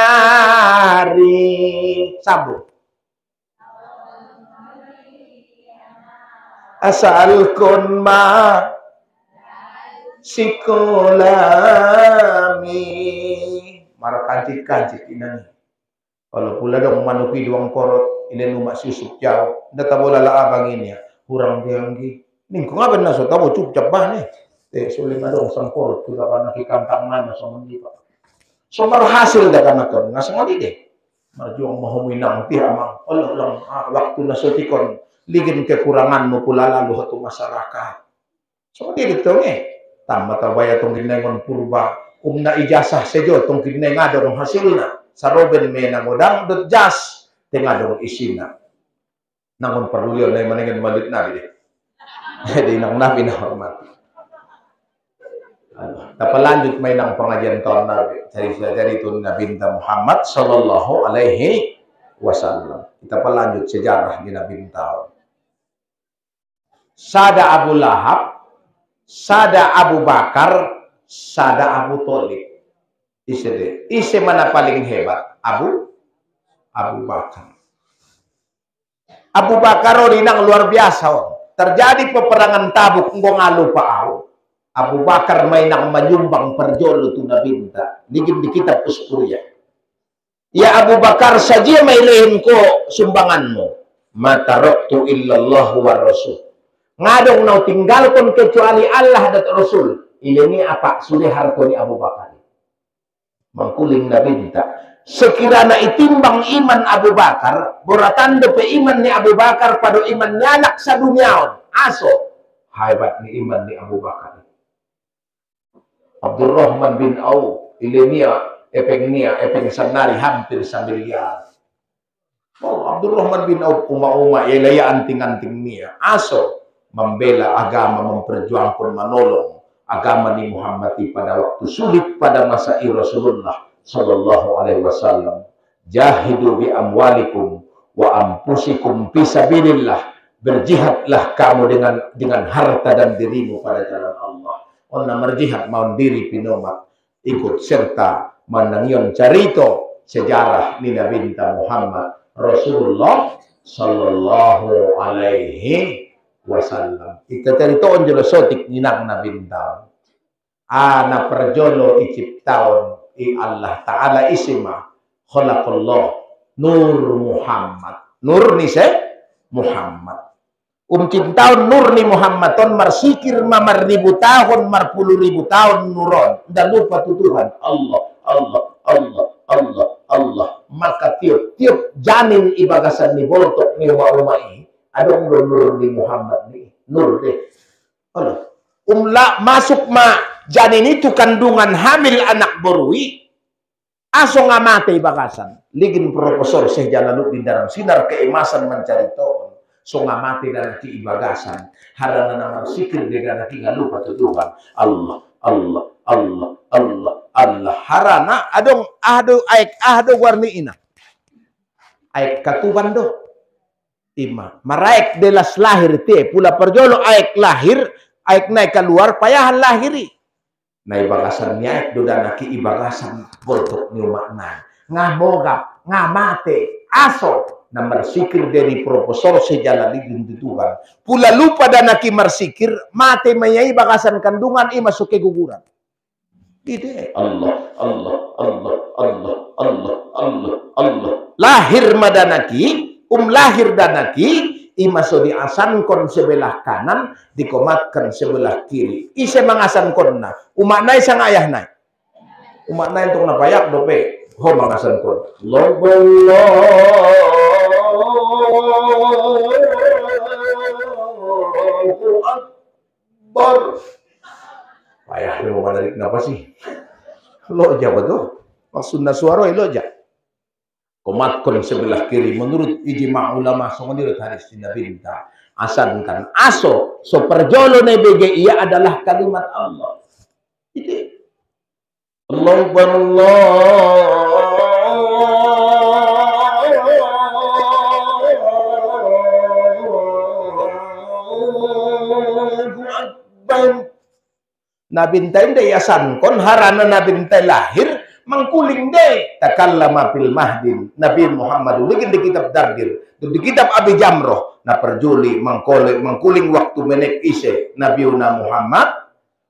niari sambung asal kon ma sikolami marah kancit-kancit inani kalau pula dong manuki duang korot ini lumak susuk jauh data bola la abang ini ya kurang dianggi ning ko ngaben na so tabo cup cabah nih eh sulit adong sangkor tidak karena kikantang mana sama dia so hasil dah kan kon ngasang ali deh marjuang mau minang ti amang Allah lang ah, waktu nasotikon ligin kekurangan mo pula lalu hatu masyarakat so dia gitu nih tama tabaya tong ginengon purba umna ijazah sejo tong gineng adong hasilna saroben me nangodang dot jas tengadong isina nangon perlu na manengen balik nabi deh jadi nang nabi na hormat. Dapat lanjut main ang pengajian tahun Nabi. Jadi dari itu Nabi Muhammad Sallallahu Alaihi Wasallam. Kita lanjut sejarah di Nabi tahun. sada Abu Lahab, sada Abu Bakar, sada Abu Thalib. Ise deh. Ise mana paling hebat? Abu Abu Bakar. Abu Bakar ini nang luar biasa. Oh. Terjadi peperangan Tabuk, engkau ngalupa aku. Abu Bakar main nang menyumbang perjolo tu nabinta. Digim di kitab Uskuriyah. Ya Abu Bakar saja mailehin ko sumbanganmu. Mataroktu illallah wa rasul. Ngadong nau tinggalkan kecuali Allah dan Rasul. Ini apa? Sudah harkoni Abu Bakar. Mangkuling nabinta. Sekiranya itimbang iman Abu Bakar, boratan depe iman ni Abu Bakar pada iman nyanak sa duniaon. Aso, hebat ni iman ni Abu Bakar. Abdurrahman bin Auf, ilenia, epeng nia, epeng sanari hampir samiliar. Oh, Abdurrahman bin Auf uma-uma ilaya anting-anting nia. Aso, membela agama, memperjuangkan menolong agama ni Muhammad pada waktu sulit pada masa Rasulullah sallallahu alaihi wasallam. Jahidu bi amwalikum wa anfusikum fi sabilillah. Berjihadlah kamu dengan dengan harta dan dirimu pada jalan Allah. Onna berjihad mau diri pinomat ikut serta menangion carito sejarah ni Nabi Muhammad Rasulullah sallallahu alaihi wasallam. Ika carito on jelo sotik ninang Nabi Muhammad. Ana perjolo iciptaon I Allah Ta'ala isma khalaqallah Nur Muhammad. Nur ni se Muhammad. Um cintaun nur ni Muhammad ton marsikir mamar ribu tahun mar puluh ribu tahun nuron. Dan lupa tutuhan Allah, Allah, Allah, Allah, Allah. Maka tiap-tiap janin ibagasan ni boltok ni wa-umai. Adong nur ni Muhammad ni. Nur deh. Allah. Umla masuk ma janin itu kandungan hamil anak borui. Aso ngamate bagasan. Ligin profesor Syekh Jalaluddin dalam sinar keemasan mencari toon. So ngamate dan ki ibagasan. Harana nama sikir dengan ki lupa tuduhan. Allah, Allah, Allah, Allah, Allah. Harana adong ahdo aik ahdo warni ina. Aik katuban do. Ima. Maraik delas lahir te. Pula perjolo aik lahir. Aik naik keluar payahan lahiri. Na ibagasan niya do dan ki ibagasan boltok ni makna. Ngah mogap, ngah mate, aso na marsikir dari profesor Jalaluddin tutuhan. Pula lupa dan ki marsikir mate mayai bagasan kandungan i masuk ke guguran. Gitu. Allah, Allah, Allah, Allah, Allah, Allah, Allah. Lahir madanaki, um lahir danaki imaso diasankon sebelah kanan, dikomatkan sebelah kiri. Ise mangasankon na. Umak nai sang ayah nai. Umak nai untuk napayak dope. Ho mangasankon. Allahu Akbar. Payah dia mau balik kenapa sih? Loja betul. Maksudnya suara loja. Komatkon sebelah kiri menurut ijma ulama menurut hadis Nabi minta asankan aso so perjolo ne B G I adalah kalimat Allah. Itu Allahu Akbar. Nabi ntai de yasan kon harana nabi ntai lahir mangkuling de takallama fil mahdin Nabi Muhammad digin di kitab Dardir di kitab Abi Jamroh na perjuli mangkole mangkuling waktu menek ise Nabiuna Muhammad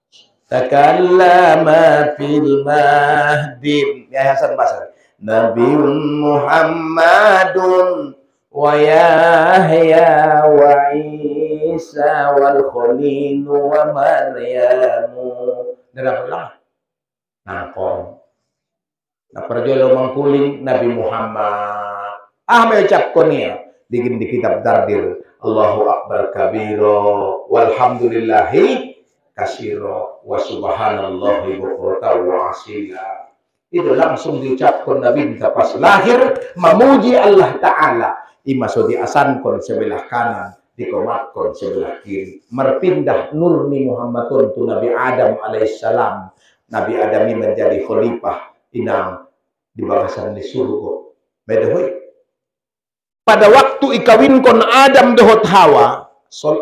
takallama fil mahdin ya Hasan Basri Nabiun Muhammadun wa Yahya wa Isa wal Khalil wa Maryamu dalam lama nangkong. Nah, perjolo mangkuling Nabi Muhammad. Ah, may ucap ko niya. Digin di kitab Dardir. Allahu Akbar kabiro. Walhamdulillahi kasiro. Wa subhanallahi bukrata wa asila. Itu langsung diucapkan Nabi pas lahir. Memuji Allah Ta'ala. Imaso diasankon sebelah kanan. Dikomatkon sebelah kiri. Merpindah nur ni Muhammadun tu Nabi Adam alaihissalam. Nabi Adam ini menjadi khalifah. Inang di bagasan di surga. Medahoy. Pada waktu ikawin kon Adam dehot Hawa, sol,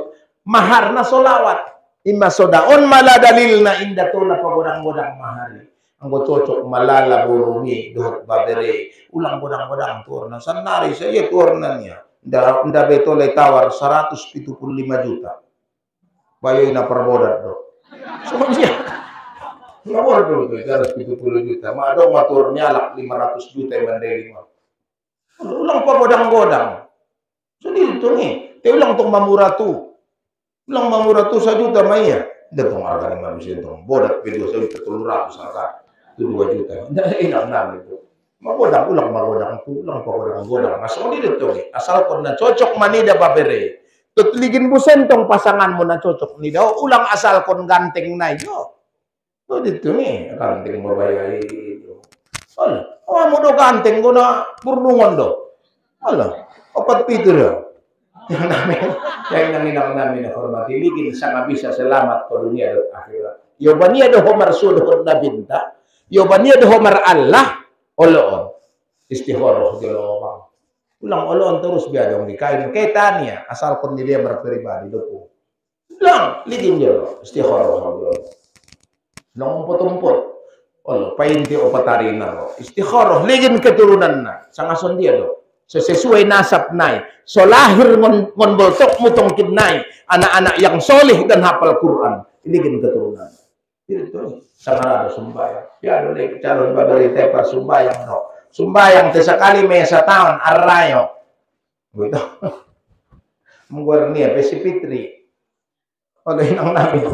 mahar na solawat. Ima sodaon mala dalil na inda to na pagodang-godang mahari. Ang cocok malala burumi dohot babere. Ulang godang-godang tur na sanari saya tur na niya. Nda nda beto lay tawar seratus tujuh puluh lima juta. Bayoy na perbodat do. So niya. Nawar do to seratus tujuh puluh juta. Maadong matur nyalak lima ratus juta mandeli mo. Ulang pagodang-godang. So dito ni. Te ulang tong mamura tu. Ulang mamura tu sa juta maya. Datong harga ni manusia tong bodat video sa juta tujuh ratus harga. Itu dua juta. Ndak enak namin itu. Magodang ulang magodang tu ulang pagodang-godang. Masuk di dito ni. Asal kon na cocok manida babere. Tutligin busen tong pasangan mo na cocok ni daw. Ulang asal kon ganteng na yo. To dito ni ganteng mo bayay. Ala, oh mo do ganteng ko na burnungon do. Ala, opat pito do. Yang namin, yang naminang namin na hormati, ligin sa nga bisa selamat ko dunia at akhirat. Yo ba niya do homar sudod na binta? Yo ba niya do homar Allah? Oloon. Istihoro, jolowang. Ulang oloon terus biadong di kain. Kita niya, asal kon dia berpribadi do po. Lang, ligin jolo. Istihoro, jolowang. Nung umpot-umpot. Olo, painti o patari na ro. Istihoro, ligin keturunan na. Sangason dia do. So, sesuai nasab nai. So lahir ngon ngon boltok mutong kidnai. Anak-anak yang soleh dan hafal Quran. Ini kan keturunan. Itu sangat ada sumbayang. Ya dole calon badari tepa sumbayang no. Sumbayang sekali mesa tahun arrayo. Gitu. Mungguar nia besi fitri. Oleh nang nabi.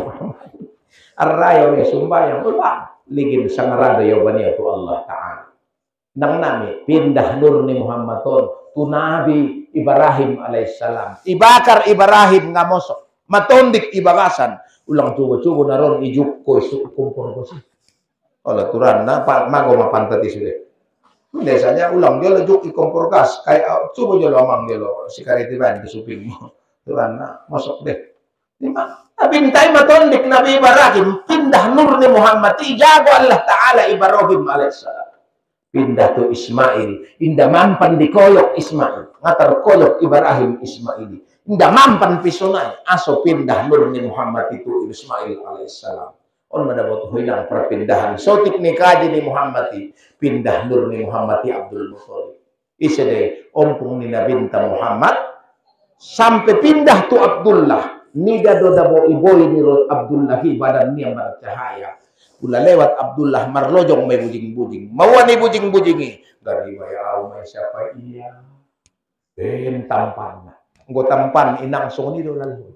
Arrayo ni sumbayang. Ulah. Ligin sangarada yobani itu Allah Ta'ala. Nang nami pindah nur ni Muhammadon tu Nabi Ibrahim alaihissalam ibakar Ibrahim nga mosok matondik ibagasan ulang cubo-cubo naron ijuk ko isu kumpul ko si ola turan na pa mago mapantati sude biasanya ulang dia lejuk ikompor gas kayak cubo jo lomang dia lo si karitiban di suping mo turan na mosok deh lima bintay matondik Nabi Ibrahim pindah nur ni Muhammad ijago Allah Ta'ala Ibrahim alaihissalam pindah tu Ismail, indah mampan dikoyok Ismail, ngatar koyok Ibrahim Ismaili, indah mampan pisonai, aso pindah nur ni Muhammad itu Ismail alaihissalam. On madapat hilang perpindahan, sotik ni kaji ni Muhammad pindah nur ni Muhammad Abdul Muthalib. Isa deh ompung ni Nabinta Muhammad sampai pindah tu Abdullah, nida dodabo iboy ni Abdullah badan ni yang bercahaya. Ula lewat Abdullah marlojong may bujing-bujing. Mawani bujing-bujingi. Dari bayau may siapa iya. Ben tampan na. Ngo tampan inang soni do lalu.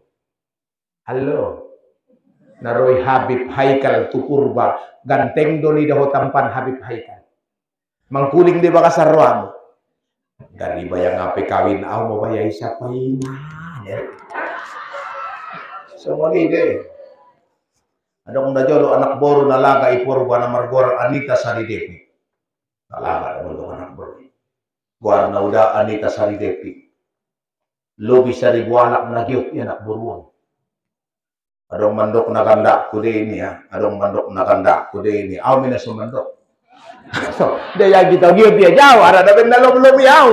Halo. Naroy Habib Haikal tukurba. Ganteng do ni daho tampan Habib Haikal. Mangkuling di baka sarwam. Dari bayang ape kawin aw mo bayay siapa ina. So mali deh. Adong najolo anak boru nalaga ipurba na margor Anita Saridepi. Nalaga naman anak boru. Guar na uda Anita Saridepi. Lobi saribualak na giyot yan anak boruan. Adong mandok na ganda kude ini ya. Adong mandok na ganda kude ini. Aw mina sumandok. So, daya kita giyot ya jauh. Ada na benalom-lom yaw.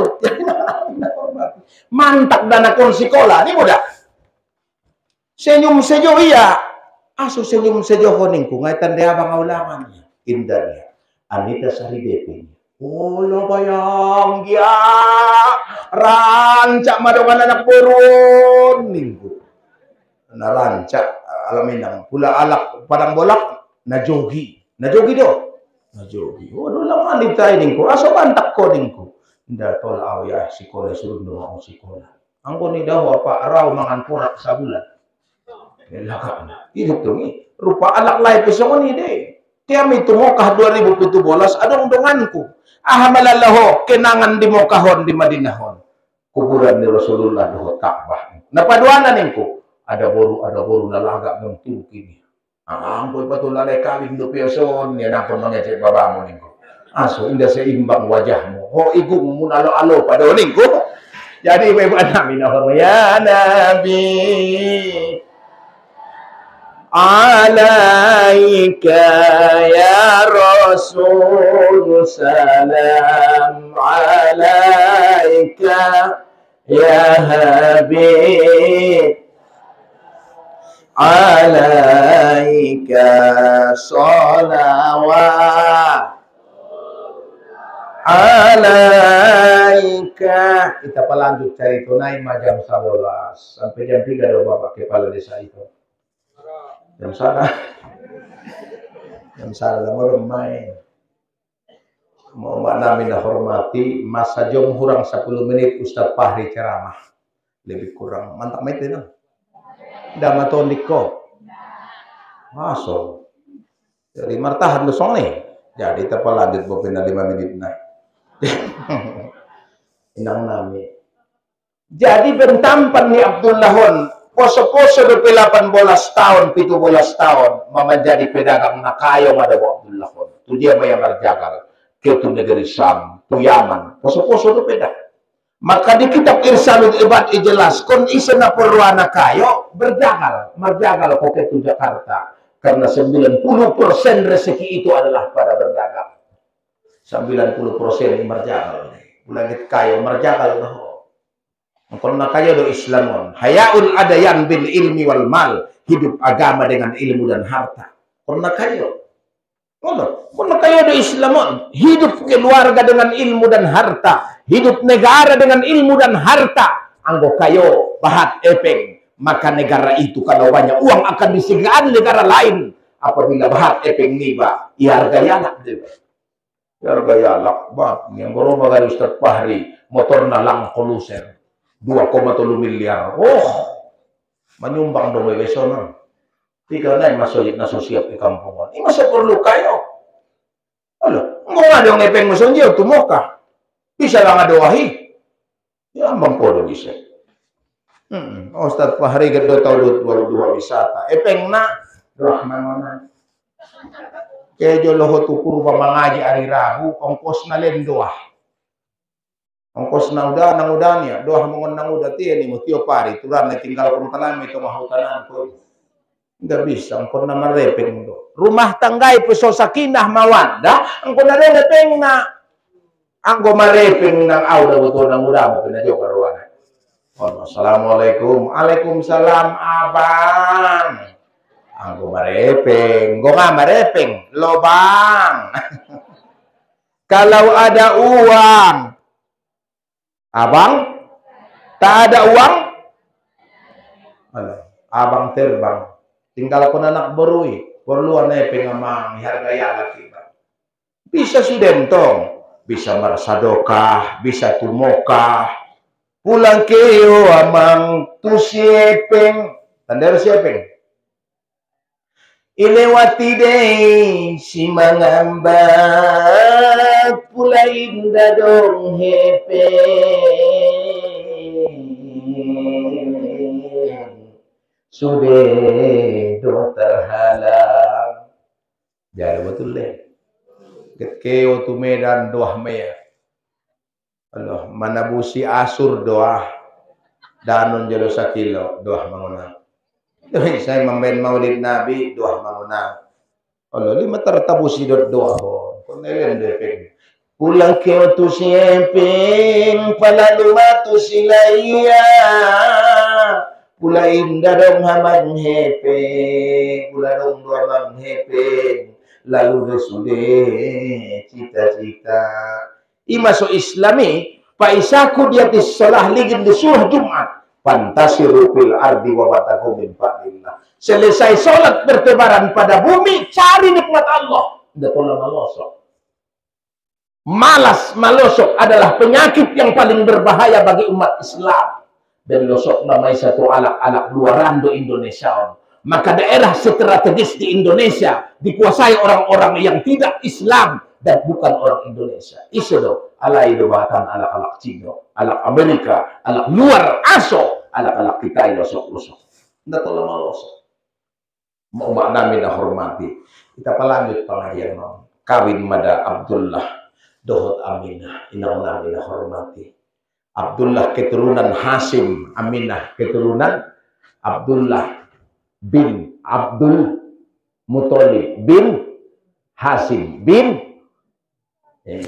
Mantak dan akon sikola. Ini muda. Senyum-senyum iya. Aso senyum sejohoning ko ngay tanda abang ulangan niya. Indah niya. Anita Saridepi. Oh, lo bayang ya. Rancak madongan anak burun. Minggu. Narancak. Alamin ang pula alak padang bolak. Najogi. Najogi do. Najogi. Oh, do lang Anita ini ko. Aso bantak ko din ko. Indah tol aw ya. Sikola surun do ako sikola. Ang ko ni daw apa araw mangan purak sa bulan. Laka na. Itu ni rupa alak lai pesong ni de. Tiam itu Mekah dua ribu tujuh belas adong donganku. Ah malalaho kenangan di Mekahon di Madinahon. Kuburan ni Rasulullah doh Ka'bah. Napaduanan ningko. Ada boru ada boru nalaga ng tuki. Ah ang boy patulalay kawin do person ni napon mangecek babamu ningko. Aso indah seimbang wajahmu. Ho igum mun alo-alo pada ningko. Jadi ibu namin na ya Nabi alaika ya Rasul salam alaika ya Habib alaika sholawat alaika. Kita lanjut cari tunai jam sebelas sampai jam tiga do Bapak kepala desa itu. Jam sana. Jam sana mau main. Mau mana mina hormati masa jom kurang sepuluh menit Ustaz Fahri ceramah. Lebih kurang mantap mete no. Dah matondiko. Masuk. Jadi martahan lu song nih. Jadi kita lanjut bopena lima menit nah. Inang nami. Jadi bentampan ni Abdullah Hon. Poso-poso do delapan belas tahun, tujuh belas tahun, mama jadi pedagang nakayong ada Abdullah Hon. Tu dia bayar berjagal ke tu negeri Sam, tu Yaman. Poso-poso do pedagang. Maka di kitab Irsalul Ibad jelas kon isena perluana kayo berjagal, berjagal kok ke Jakarta karena sembilan puluh persen rezeki itu adalah pada berdagang. sembilan puluh persen berjagal. Ulangit kayo berjagal doh. Kon kayo do Islamon. Hayaul adayan bil ilmi wal mal, hidup agama dengan ilmu dan harta. Kon kayo. Kon kayo do Islamon, hidup keluarga dengan ilmu dan harta. Hidup negara dengan ilmu dan harta. Anggo kayo bahat epeng, maka negara itu kalau banyak uang akan disigaan negara lain. Apabila bahat epeng niba, iharga yalak deh. Iharga yalak, bah. Yang berubah dari Ustaz Fahri, motor nalang koluser, dua koma tiga miliar. Oh, menyumbang dong besok. Tiga naik masuk na sosial di kampungan. Ini masih perlu kayo. Halo, nggak ada yang epeng musuh dia tu moka. Bisa lang adoahi. Ya ambang podo bisa. Hmm. Ustaz Fahri gado tau dua dua wisata. Epeng na rahman mana. Kejo loho tukur pa mangaji ari Rabu ongkos na len doah. Ongkos na udah nang udah niya. Doah mongon nang udah tiyan ni mo tiyo pari. Turan na tinggal kong talam ito mahutanan ko. Enggak bisa, engkau na marepeng do. Rumah tanggay peso sakinah mawanda. Engkau na rin epeng na. Anggo marepeng ng aula betul ng udamo pinadyo karuan. Assalamualaikum. Waalaikumsalam abang. Anggo marepeng, go nga marepeng, lobang. Kalau ada uang, abang, tak ada uang, abang terbang. Tinggal ko anak borui, perluan na pengamang harga yala kita. Bisa sudentong. Bisa merasadokah, bisa tumokah, pulang keo amang tu siepeng, tanda siepeng. Ilewati deh si mangambat, pulai indah dong hepe. Sudah dong terhalang, jadi betul deh. Keo tu Medan doah mea. Allah manabusi asur doah. Danon jelo sakilo doah manguna. Doi saya memben maulid Nabi doah manguna. Allah lima tertabusi dot doah ho. Konelen depeng. Pulang keo tu siepeng pala luma tu silaya. Pula indah dong hamang hepe. Pula dong doa mang hepe. Lalu resude cita-cita imaso islami paisaku dia disalah ligin di surah Jumat fantasiru fil ardi wa bataku min fa'illah. Selesai sholat bertebaran pada bumi, cari nikmat Allah. Datolah malosok. Malas malosok adalah penyakit yang paling berbahaya bagi umat Islam. Dan losok namanya satu alak-alak luaran do Indonesia. Maka daerah strategis di Indonesia dikuasai orang-orang yang tidak Islam dan bukan orang Indonesia. Isu do, alai dobatan alak-alak Cina, alak Amerika, alak luar aso, alak-alak kita yang losok-losok. Tidak tolong losok. Mau maknami dan hormati. Kita pelanjut pengajian non. Kawin mada Abdullah dohot Aminah. Inang nami dan hormati. Abdullah keturunan Hasim, Aminah keturunan Abdullah bin Abdul Muthalib bin Hasim bin eh,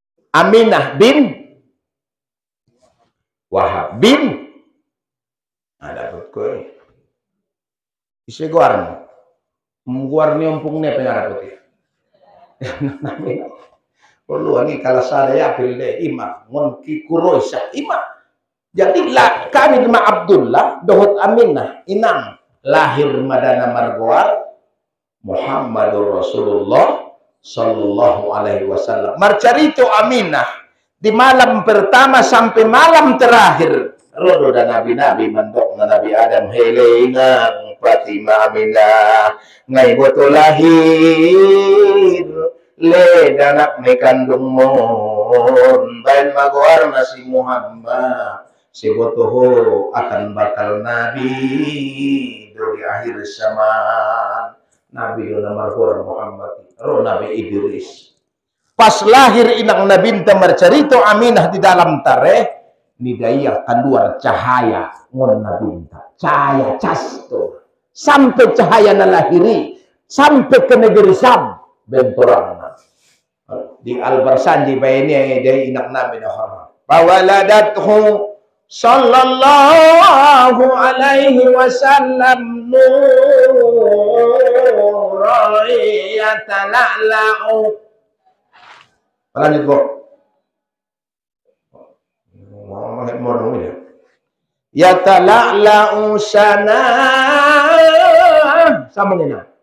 Aminah bin Wahab bin Ada dapat ko eh. Isi guarno. Guarno yung pung ne pengarap ko. Perlu ani kalasada ya pilde ima ngon kikuro isa ima. Jadi lah kami ma Abdullah dohot Aminah inang lahir madana margoar Muhammadur Rasulullah sallallahu alaihi wasallam. Marcarito Aminah di malam pertama sampai malam terakhir. Rodo dan nabi-nabi mandok na Nabi Adam helena Fatimah Aminah ngai boto lahir le danak me kandung mon bain magwar na si Muhammad si boto ho akan bakal nabi dari akhir zaman. Nabi do nomor Muhammad ro Nabi Idris. Pas lahir inang nabinta marcarito Aminah di dalam tareh ni daya kanduar cahaya ngon nabinta cahaya casto sampai cahaya na lahiri sampai ke negeri Sam bentorang di Al-Barsanji bayani dari inak nabi dah bawaladathu sallallahu alaihi wasallam nuriyatalala'u. Lanjut kok. Yatala'la'u sana. Sama ni nak.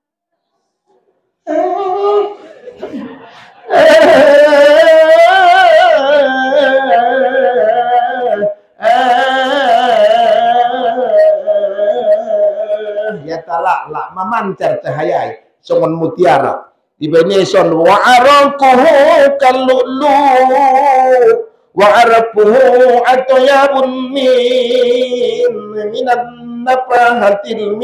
Yatala'la memancar cahaya songon mutiara di beneson wa arakuhu kalulu wa arapuhu atayabun min minan nafahatil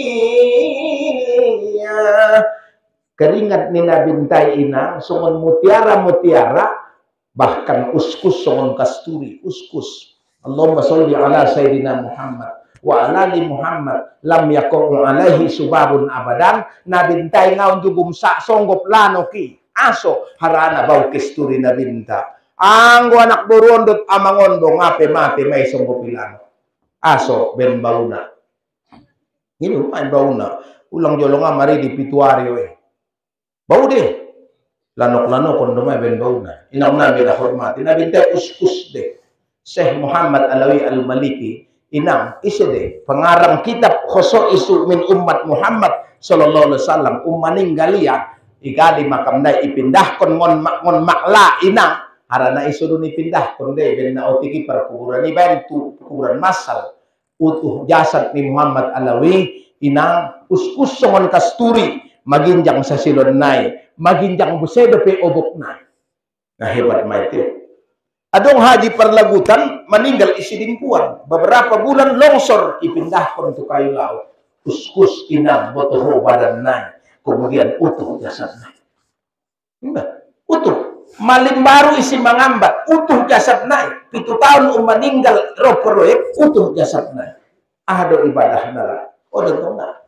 miskin. Keringat nina bintai inang songon mutiara-mutiara bahkan uskus songon kasturi uskus. Allahumma sholli ala sayyidina Muhammad wa ala ali Muhammad lam yakun alaihi subabun abadan. Nabintai ngaon jugum sa songgop lanoki aso harana bau kasturi nabinta. Anggo anak borondot amangondo ngape mate may songgop ilano. Aso ben bauna. Ini main bauna. Ulang jolonga mari di pituario eh. Bau deh, lanok-lanok kondomnya ben bau na. Inang nabi dah hormati. Nabi teh uskus deh. Syekh Muhammad Alawi Al-Maliki inang isi deh pengarang kitab khoso isu min umat Muhammad sallallahu alaihi wasallam ummaning galia ikali makam dai ipindah kon ngon mak ngon makla inang harana isu dun ipindah kon deh ben na otiki perkuburan iban tu kuburan masal utuh jasad ni Muhammad Alawi inang uskus songon kasturi maginjang sa silon nai, maginjang busedo pe obok nai. Nah hebat maite. Adong haji perlagutan meninggal isi dimpuan. Beberapa bulan longsor ipindahkan untuk kayu laut. Uskus inang botoho badan nai. Kemudian utuh jasad nai. Enggak, utuh. Malim baru isi mangambat, utuh jasad nai. Pitu tahun um meninggal roh proyek, utuh jasad nai. Ahdo ibadah nara. Oh dentong nara.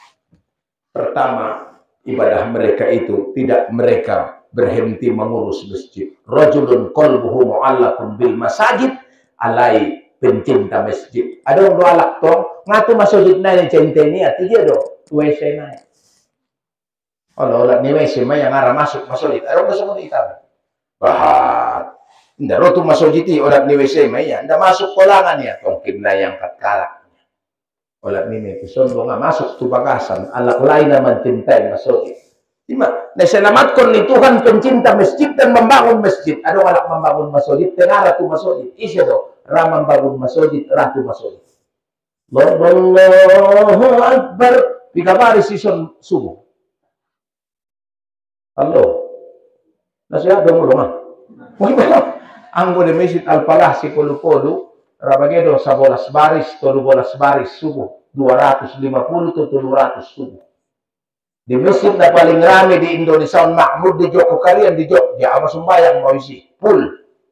Pertama, ibadah mereka itu tidak mereka berhenti mengurus masjid. Rajulun qalbuhu mu'allaqun bil masajid alai pencinta masjid. Ada orang doa lak tong ngatu masjid na ni centeni ati dia do tuwe sena. Allah Allah ni wes yang arah masuk masjid. Ada masuk kita. Bahat. Nda rotu masjid ti orang ni wes ya. Nda masuk kolangan ya tongkin na yang katkala. Olat nini kesombong masuk tu bagasan alak lain naman cintai masjid. Ima, naselamatkan ni Tuhan pencinta masjid dan membangun masjid. Ada alak membangun masjid, tengara tu masjid. Isya do, ramam bangun masjid, ratu masjid. Allahu Akbar. Pikabari sison subuh. Halo. Nasihat dong dong ah. Anggo de masjid Al-Falah si Polu-Polu. Rabagedo sa bolas baris, tolu bolas baris subuh, dua ratus lima puluh ke dua ratus subuh. Di masjid na paling rame di Indonesia, makmur di Joko kalian di Jok, di ama sumbayang mau isi, full.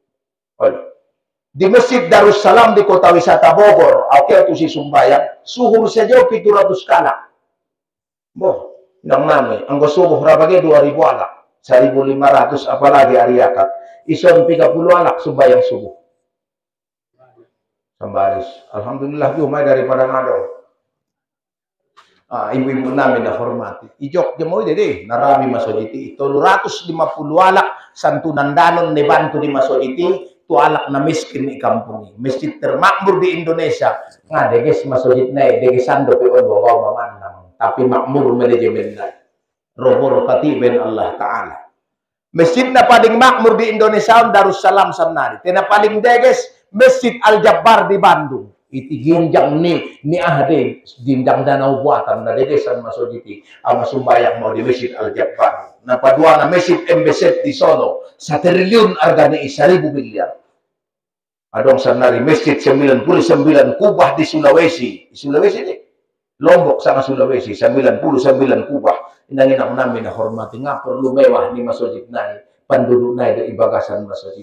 Di masjid Darussalam di kota wisata Bogor, oke tu si sumbayang, suhur saja tujuh ratus kala. Boh, nang nami, anggo subuh rabage dua ribu alak, seribu lima ratus apalagi hari akad. Ison tiga puluh alak sumbayang subuh. Sambaris. Alhamdulillah umay daripada ngado. Ah, ibu-ibu namin na hormati. Ijok mo dede, narami masojiti. Ito ratus lima puluh alak santunan danon ni bantu di masojiti. Tu alak na miskin ni kampung. Masjid termakmur di Indonesia. Nga deges masojit na eh, degesando pe on wagaw mamandang. Tapi makmur manajemen na. Rohor katiben Allah Ta'ala. Masjid na paling makmur di Indonesia on Darussalam Samnari. Tena paling deges Masjid Al-Jabbar di Bandung. Iti ginjang ni ni ahde ginjang danau buatan na dedesan masojiti ama sumbayang mau di Masjid Al-Jabbar. Na padua na Masjid M B Z di Solo sa triliun harga ni seribu miliar. Adong sanari Masjid sembilan puluh sembilan kubah di Sulawesi. Di Sulawesi ni Lombok sama Sulawesi sembilan puluh sembilan kubah. Inangin ang namin na hormati nga perlu mewah ni masjid na panduduk na di ibagasan masjid.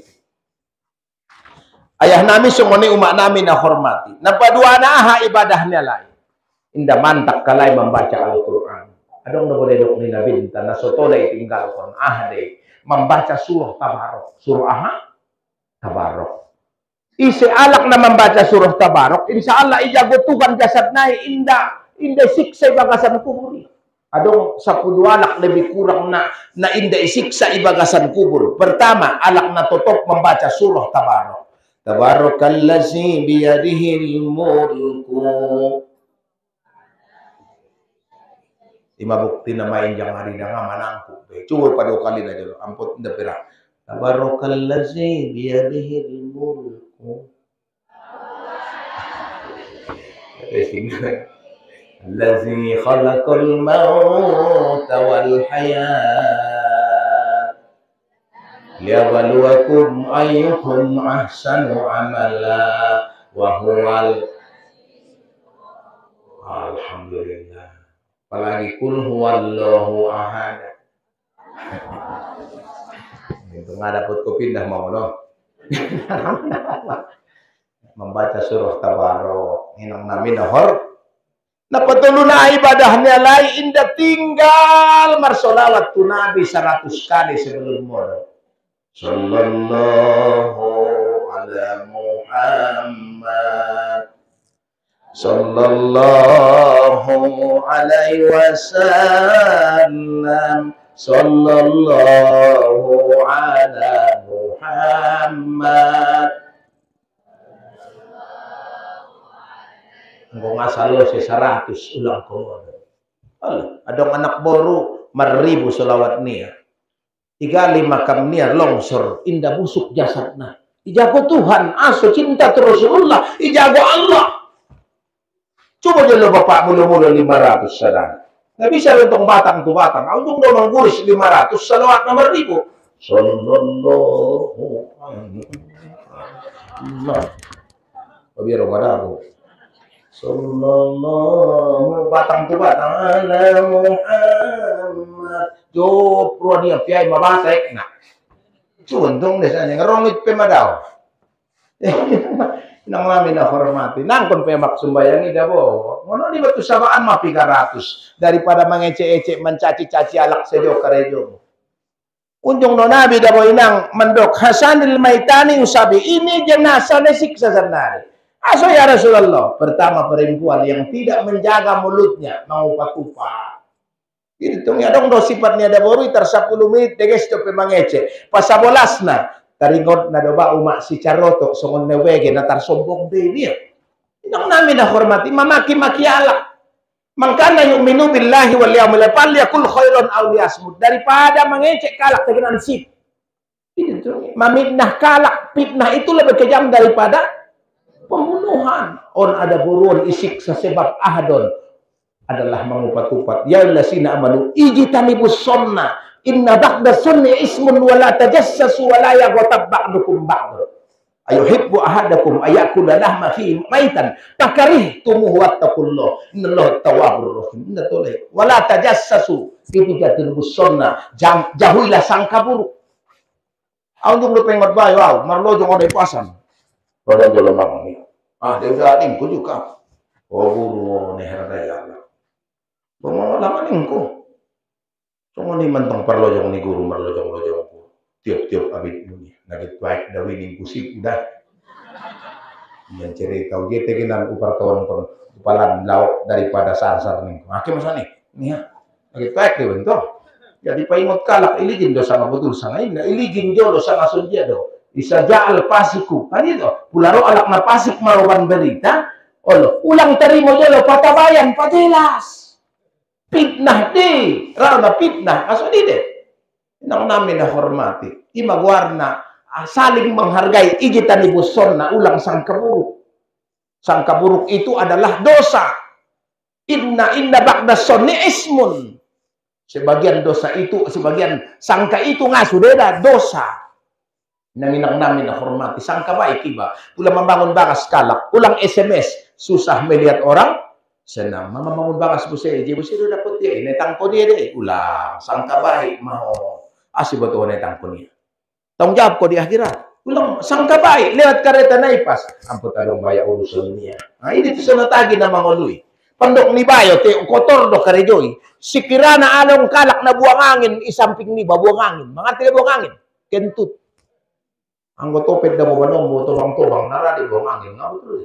Ayah namin sumuni umak namin na hormati. Napadua na aha ibadahnya lain. Inda mantak kalay membaca Al-Quran. Adong na boleh dok ni Nabi Binta na soto na itinggal kon aha de membaca surah Tabarok. Surah aha? Tabarok. Isi alak na membaca surah Tabarok. Insya Allah ijago Tuhan jasad na inda inda siksa ibagasan kubur. Adong sapuluh alak lebih kurang na na inda isiksa ibagasan kubur. Pertama alak na tutup membaca surah Tabarok. Tabarakalladzi biyadihil mulku. Lima bukti nama injang hari danga manangku. Cuma pada kali na jalo. Ampun inda pira. Tabarakalladzi biyadihil mulku. Alladzi khalaqal mauta wal hayat. Liyabluwakum ayyukum ahsanu amala wa huwal alhamdulillah. Apalagi kul huwallahu ahad. Itu nggak dapat kupindah mau no. Membaca surah Tabarok. Inang namin nahor. Napatuloy na ibadahnya lain indah tinggal marsolawat tu Nabi seratus kali sebelum mo. Sallallahu ala Muhammad Sallallahu alaihi wasallam Sallallahu ala Muhammad. Kung asalo si seratus ulang ko. Adong anak boru maribu salawat niya. Tiga lima kam niya longsor indah busuk jasadna. Ijago Tuhan, aso cinta terus Rasulullah, ijago Allah. Coba dulu bapak mula-mula lima ratus sadar. Nggak bisa untuk batang tu batang. Untuk do mengguris lima ratus salawat nomor ribu. Sallallahu alaihi wasallam. Biar aku. Sallallahu batang tu batang ala Muhammad. Jo pro dia piai mabasek na. Cuntong desa nya ngerongit pe madaw. Nang mami na hormati. Nang kon pe mak sumbayangi dabo. Ngono ni batu sabaan mah tiga ratus daripada mengece-ece mencaci-caci alak sejo karejo. Unjung no nabi dabo inang mendok Hasanil Maitani usabi ini jenazah siksa sendiri. Aso ya Rasulullah. Pertama perempuan yang tidak menjaga mulutnya mau patupa. Itu ya dong do sifatnya ada boru tar sepuluh menit deges to pemangece. Pasabolasna taringot na doba umak si Caroto songon newege na tar sombong de dia. Inang namin na hormati mamaki-maki alak. Mangkana yu'minu billahi wal yawmil akhir yakul khairan aw liyasmut daripada mengecek kalak dengan sip. Itu mamitnah kalak fitnah itu lebih kejam daripada pembunuhan. On ada buruan isik sesebab ahadon adalah mengupat-upat. Ya allazina amanu ijtanibus sunna inna ba'da sunni ismun wa la tajassasu wa la yaghtab ba'dukum ba'd. Ayuhibbu ahadakum ayakula lahma fi maitan fakarihtumuhu wattaqullah innallaha tawwabur rahim. Inna tole wa la tajassasu ijtanibus sunna jauhilah sangka buruk. Aundung lu pengot bayo au marlojo ngode pasan. Rodo jolo mangi. Ah dia udah adingku juga. Oh buru neher pengalaman ingku. Cuma ni mentang perlojong ni guru merlojong-lojong ku. Tiap-tiap abit bunyi. Nagit baik dawin ingku sip udah. Mencerita uji teginan upar tahun kon palan lauk daripada sar-sar ning. Makin masa nih. Nih ya. Lagi paek deh bentuk. Jadi paingot kalak iligin do sama betul sana ini iligin jo do sama sunja do. Isa jaal pasiku. Kan itu. Pularo alak na pasik maroban berita. Olo, ulang terima jo lo patabayan pajelas. Fitnah di, rana fitnah aso di deh. Nang namin na hormati. Ima warna saling menghargai igitan ibu sonna ulang sangka buruk. Sangka buruk itu adalah dosa. Inna inna ba'da sonni ismun. Sebagian dosa itu, sebagian sangka itu ngasu beda dosa. Nanginang namin na hormati sangka baik iba. Ulang membangun bagas kalak, ulang S M S susah melihat orang senang. Mama membangun bagas busay, jadi busay do dapat dia, netang ko dia deh. Ulang sangka baik mau asih betul netang ko dia. Tanggung jawab ko di akhirat. Ulang sangka baik lewat kereta naipas. Ampun tadong bayar urusan dunia. Nah ini tuh tagi na mangolui. Pendok ni bayo te kotor do karejoy. Sikirana anong kalak na buang angin isamping ni ba buang angin. Mga tila buang angin. Kentut. Ang gotopet da mo banom mo tobang-tobang nara di buang angin. Nga betul.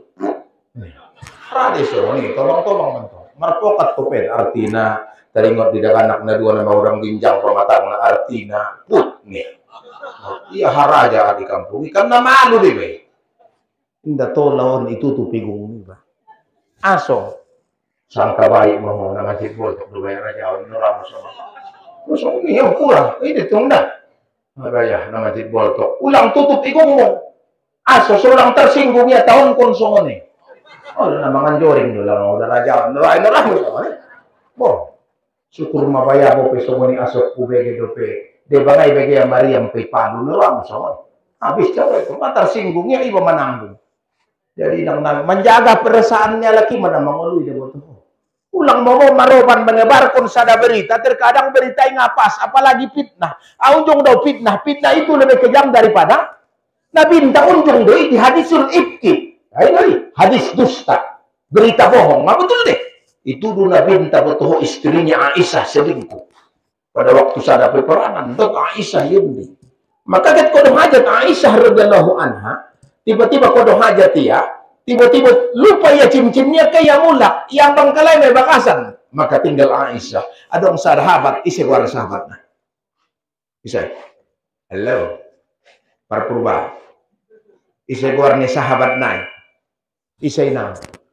Radi so ni tobang-tobang man to. Marpokat topet artina taringot di daganak na dua na orang ginjang pamatang na artina put ni. Iya haraja di kampung. Ikan na malu di be. Inda to lawan itu tu pigung ni ba. Aso sangka baik mau na masjid boltok do bayar aja on ora mo sama. Terus ini yang kurang. Ini tungda. Magaya na masjid boltok. Ulang tutup ikong mo. Aso seorang tersinggung ya tahun konsong ni. Oh na mangan joring do lang udah raja. Norai norai mo. Bo. Syukur mabaya mo peso mo ni asok kubege do pe. De bagay bagi yang Mariam pe panu norai mo sama. Habis cawe itu tersinggungnya iba menanggung. Jadi nang menjaga perasaannya lagi mana mengului dia betul. Ulang mau maroban menyebarkan sada berita, terkadang berita yang ngapas, apalagi fitnah. Unjung do fitnah, fitnah itu lebih kejam daripada Nabi minta unjung do di hadisul ifki. Ayo hadis dusta, berita bohong. Ma betul deh. Itu dulu Nabi minta betul istrinya Aisyah selingkuh. Pada waktu sada peperangan, dok Aisyah yundi. Maka ket kodong hajat Aisyah radhiyallahu anha, tiba-tiba kodong hajat dia, tiba-tiba lupa ya cincin-cincinnya kayak mulak yang bangkalai may bakasan. Maka tinggal Aisyah. Ada orang sahabat, isi keluar sahabatnya. Isa. Halo. Parpurba. Isi keluar ni sahabat naik. Isa inang.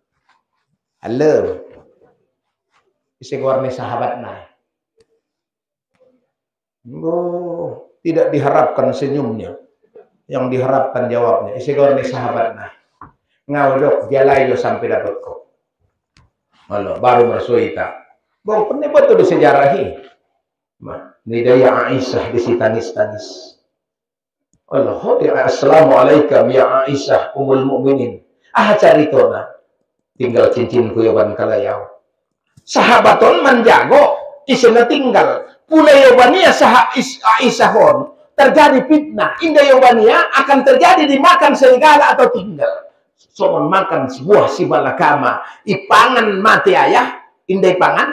Halo. Isi keluar ni sahabat naik. Oh, tidak diharapkan senyumnya. Yang diharapkan jawabnya. Isi keluar ni sahabat naik. Ngaudok jalai lo sampai dapat kok. Malah baru bersuita. Bang pernah betul di sejarahi. Mah, ni daya Aisyah di tanis-tanis. Allah, assalamualaikum ya Aisyah umul mukminin. Ah caritona. Tinggal cincinku yawan kalayau. Sahabaton menjago isena tinggal. Pula yawania sah Aisyah hon terjadi fitnah. Indah yawania akan terjadi dimakan segala atau tinggal. Soal makan sebuah si balakama ipangan mati ayah indai pangan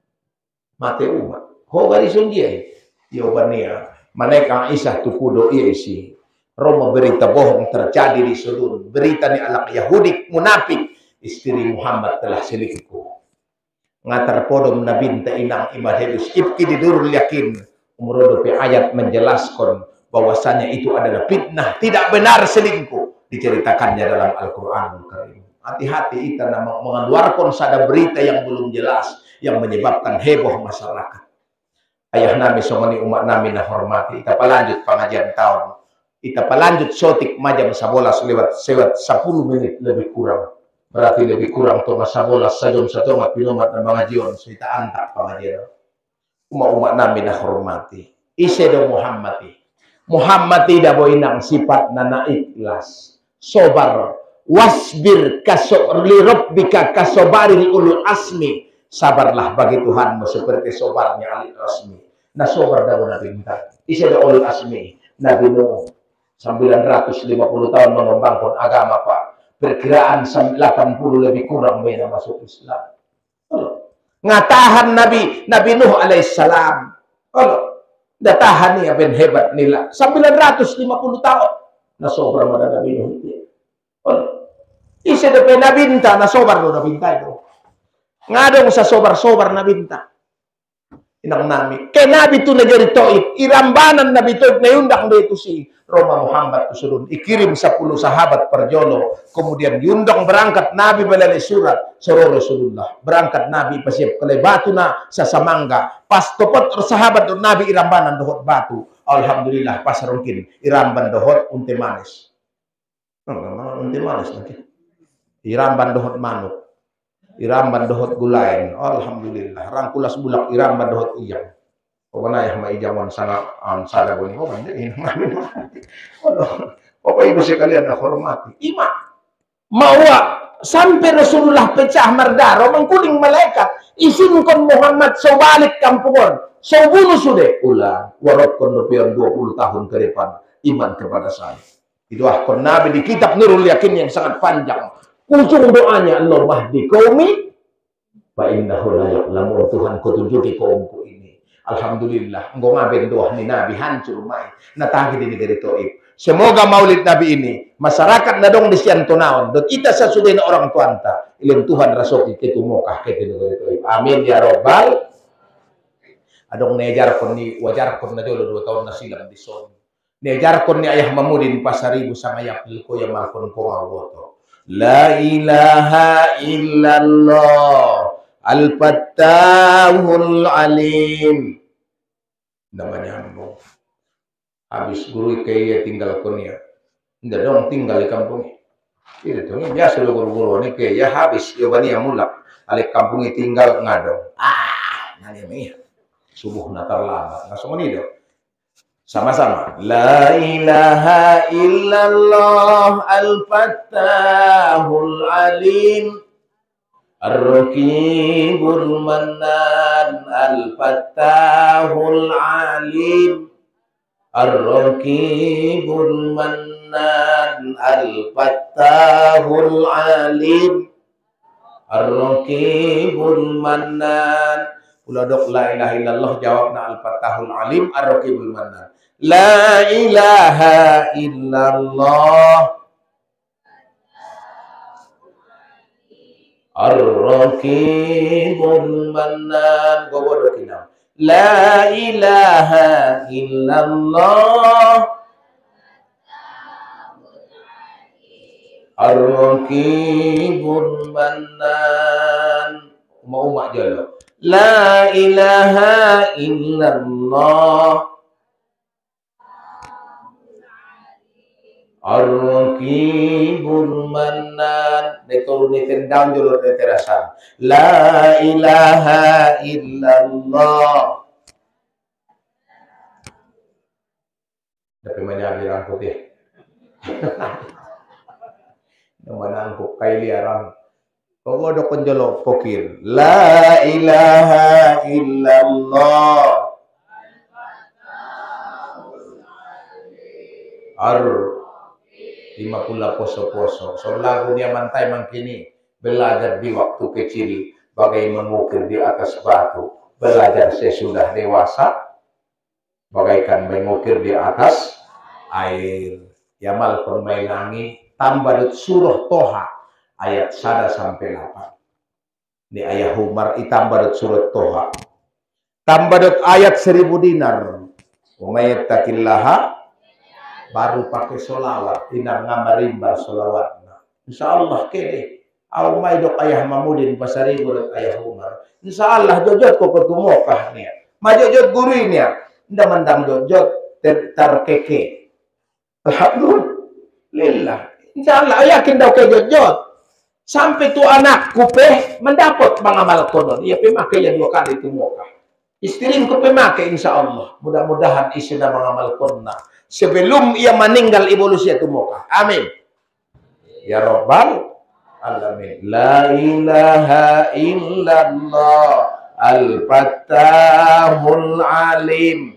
mati umat ho garisun dia jawabannya mereka Aisyah tu kudo iya isi Roma berita bohong terjadi di seluruh berita ni alak Yahudi munafik istri Muhammad telah selingkuh ngatar podom nabi ta inang imadhedus ibki didurul yakin umur ayat menjelaskan bahwasannya itu adalah fitnah tidak benar selingkuh diceritakannya dalam Al-Quran. Hati-hati karena mengeluarkan sada berita yang belum jelas yang menyebabkan heboh masyarakat. Ayah nami somani umat nami na hormati. Kita palanjut pengajian tahun. Kita palanjut sotik majam sabolas lewat sewat sepuluh menit lebih kurang. Berarti lebih kurang to sabolas sajom satonga pinomat na pengajian kita antak pengajian. Umat-umat nami na hormati. Isedo Muhammadi. Muhammad tidak boinang sifat nana ikhlas. Sobar wasbir kaso li rabbika kasobaril ulul asmi. Sabarlah bagi Tuhanmu seperti sobarnya alil asmi. Nah sobar dah Nabi minta. Isi ada ulul asmi. Nabi Nuh sembilan ratus lima puluh tahun mengembangkan agama Pak. Perkiraan delapan puluh lebih kurang mereka masuk Islam. Oh. Ngatahan Nabi Nabi Nuh alaihissalam. Oh. Datahan ya ben hebat nila. sembilan ratus lima puluh tahun. Nah sobra mana Nabi Nuh. Oh. Isa de pe nabinta na sobar do nabinta itu. Ngadong sa sobar-sobar nabinta. Inang nami. Kaya nabi tu negeri Taif. Irambanan nabi Taif na yundang dito si Roma Muhammad Tusulun. Ikirim sepuluh sahabat perjolo. Kemudian yundang berangkat nabi balali surat sa Rasulullah. Berangkat nabi pasiap kalay batu na sa Samangga. Pas topot sahabat do nabi irambanan dohot batu. Alhamdulillah pas rungkin iramban dohot unti manis. Unti manis nanti. Iramban dohot manuk, iramban dohot gulain, alhamdulillah. Rangkulas bulak iramban dohot iyang. Pokoknya yang maijawan sana an sada boni ko bande ini. Waduh, pokoknya itu sekalian nak hormati. Ima mawa sampai Rasulullah pecah mardaro mengkuling malaikat isinkan Muhammad so balik kampungon so bunuh sudah ulang warok kondopian dua puluh tahun ke depan iman kepada saya. Itu akon Nabi di kitab Nurul Yakin yang sangat panjang. Ujung doanya Allah mahdi qaumi fa innahu la ya'lamu Tuhan ku tunjuki kaumku ini. Alhamdulillah engkau ngaben doa ni Nabi hancur mai natagi di negeri Taif. Semoga maulid Nabi ini masyarakat nadong di sian tunaon dot ita sasudain orang tuanta ilim Tuhan rasoki kitu mokah ke negeri Taif. Amin ya rabbal. Adong nejar kon ni wajar kon na jolo dua tahun na silang di son. Nejar kon ni ayah mamudin pasaribu sama yapil ko yang malkon ko ngawoto. La ilaha illallah Al-Fattahul Alim. Namanya ambung. Habis guru kaya tinggal konia. Tidak dong tinggal di kampung. Itu tuh biasa lo guru-guru ini kaya habis ya bani yang mulak. Alik kampung tinggal ngadong. Ah, nanya nih. Subuh natar lama. Langsung ini dong. Sama-sama. La ilaha illallah al-fattahul alim ar-raqibul mannan al-fattahul alim ar-raqibul mannan al-fattahul alim ar-raqibul mannan. Uladok la ilaha illallah jawabna al-fattahul alim ar-raqibul mannan. La ilaha illallah ar-raqibul mannan. Gobodokinam. La ilaha illallah ar-raqibul mannan. Mau mak jalo. La ilaha illallah ar-raqibul mannan. Deturunitin down julur terasa. La ilaha illallah. Tapi mana bilang putih. Nama angkup kaili aram. Kau ada penjolo pokir. La ilaha illallah ar lima puluh poso-poso. So lagu dia mantai mangkini belajar di waktu kecil bagai mengukir di atas batu. Belajar sesudah dewasa bagaikan mengukir di atas air. Yamal permailangi tambah surah Toha ayat sada sampai delapan. Ini ayat Umar itambah surat Toha. Tambah ayat seribu dinar. Umayyad takillaha baru pakai solawat. Inar ngamarimbar solawat. Insya Allah kene. Aw may dok ayah mamudin pasaribu ayat Umar. Insya Allah jojot ko ketumokah niya. Majojot guru niya. Nda mandang jojot terkeke. Alhamdulillah. Insya Allah yakin daw kay jojot. Sampai tu anak kupe mendapat mengamal konon. Ia pemakai yang dua kali itu muka. Istri ku pemakai insya Allah. Mudah-mudahan isi dan mengamal konon. Sebelum ia meninggal evolusi itu muka. Amin. Ya Rabbal Alamin. La ilaha illallah al-fattahul alim.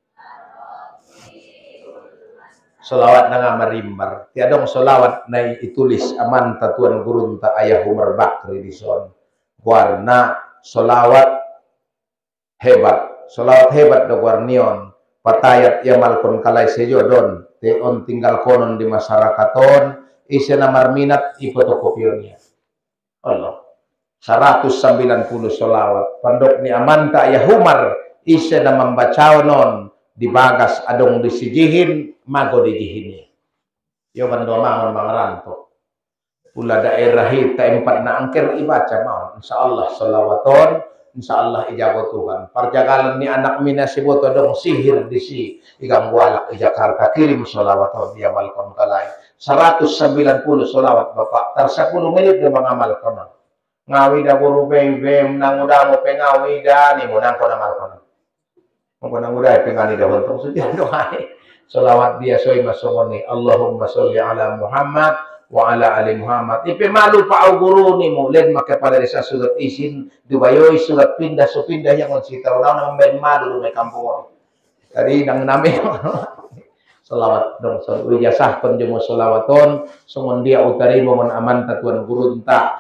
Solawat nang marimbar. Tiadong solawat na itulis aman tatuan gurun ta ayah Umar Bakri di son. Warna solawat hebat. Solawat hebat do warnion. Patayat ya malkon kalay sejodon. Teon tinggal konon di masyarakaton. isa na marminat ipotokopyonya. Allah. seratus sembilan puluh solawat. Pandok ni Amanta Yahumar isa na membacaw non di bagas adong disijihin mago dijihin. Yo bando mangon mangaranto. Pula daerah hita empat na angker ibaca mau. Insyaallah solawaton, insyaallah ijago Tuhan. Perjagalan ni anak mina si boto dong sihir di si igang walak di Jakarta kirim solawaton dia malkon kalai. seratus sembilan puluh solawat Bapak. Tar sepuluh menit dia mengamal kono. Ngawi da guru bem bem nang udah mo pengawi da ni mo nang kono mal kono. Mo nang udah pengani da hontong sudah doa. Selawat dia soy masongoni Allahumma sholli ala Muhammad wa ala ali Muhammad. Ipe malu pa au guru ni mo len make pada desa surat isin dubayoy surat pindah so pindah yang on sita ulah nang ben malu me kampung. Tadi nang name selawat dong so ijazah penjemo selawaton songon dia utari mo aman tatuan guru enta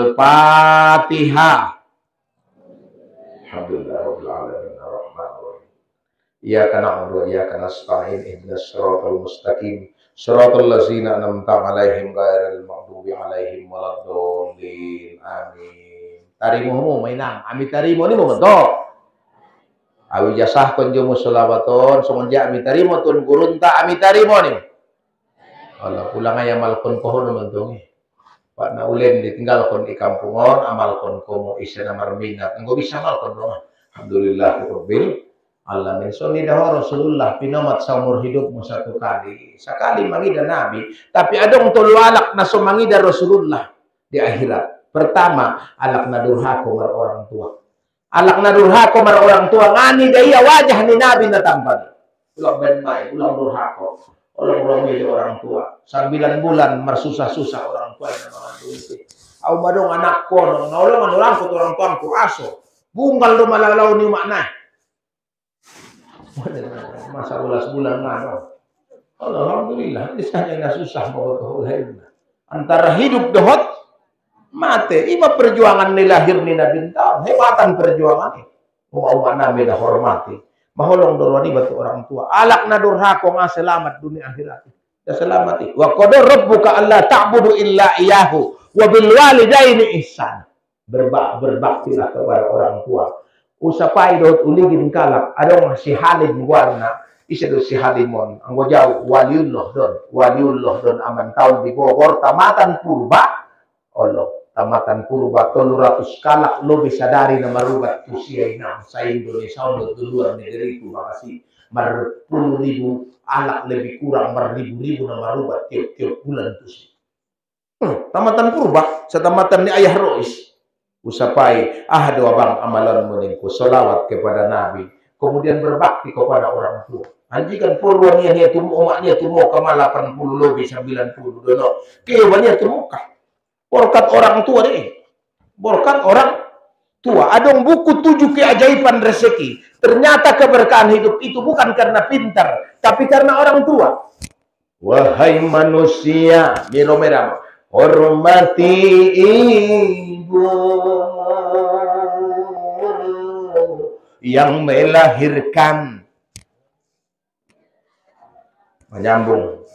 Al-Fatihah. Alhamdulillahirabbil alamin arrahmanirrahim. Iyyaka na'budu wa iyyaka nasta'in ihdinas siratal mustaqim siratal ladzina an'amta 'alaihim ghairil maghdubi 'alaihim waladdallin. Amin. Tarimuhu mainang, ami tarimo ni mo to. Awi jasah kon jomo selawaton songonja ami tarimo tun gurunta ami tarimo ni. Allah pulang aya malkon pohon mentongi. Pak na ulen ditinggal kon di kampungon amal kon komo isa na marminat engko bisa mal kon dong. Alhamdulillah rabbil alamin. So ni dah Rasulullah pinamat saumur hidupmu satu kali. Sekali mangida Nabi, tapi adong tolwalak na sumangida Rasulullah di akhirat. Pertama, alak na durhako mar orang tua. Alak na durhako mar orang tua ngani daya wajah ni Nabi na tampani. Ulang ben mai, ulang durhako. Orang-orang itu orang tua. Sembilan bulan mersusah-susah orang tua yang orang tua. Aku madong anak kono, nolong orang tua orang tua ku aso. Bungkal do malalau ni makna. Masa ulas bulan ngano. Alhamdulillah, di sana yang susah mau ke antara hidup dohot mate. Ima perjuangan ni lahir ni Nabi tahun. Hebatan perjuangan ni. Mau mana beda hormati. Maholong dorwani batu orang tua. Alak na durhako nga selamat dunia akhirat. Ya selamati. Wa qadar rabbuka alla ta'budu illa iyyahu wa bil walidaini ihsan. Berbak berbaktilah kepada orang tua. Usapai dot uligin kalak adong si halid warna isa do si halimon. Anggo jauh waliullah don. Waliullah don aman tahun di Bogor tamatan purba. Allah tamatan purba tolu ratus kalak lo bisa dari na marubat usia inam sa Indonesia untuk luar negeri itu makasih mar puluh ribu alak lebih kurang mar ribu-ribu na marubat tiap-tiap bulan itu sih. Hmm, tamatan purba setamatan ni ayah Rois usapai ah doa bang amalan meningku selawat kepada Nabi kemudian berbakti kepada orang tua. Anjikan purwa niya niya tumu umaknya tumu kama delapan puluh lebih sembilan puluh dono kewannya tumuka. Borkat orang tua deh. Borkat orang tua. Adong buku tujuh keajaiban rezeki. Ternyata keberkahan hidup itu bukan karena pintar, tapi karena orang tua. Wahai manusia, miromeram, hormati ibu yang melahirkan. Menyambung.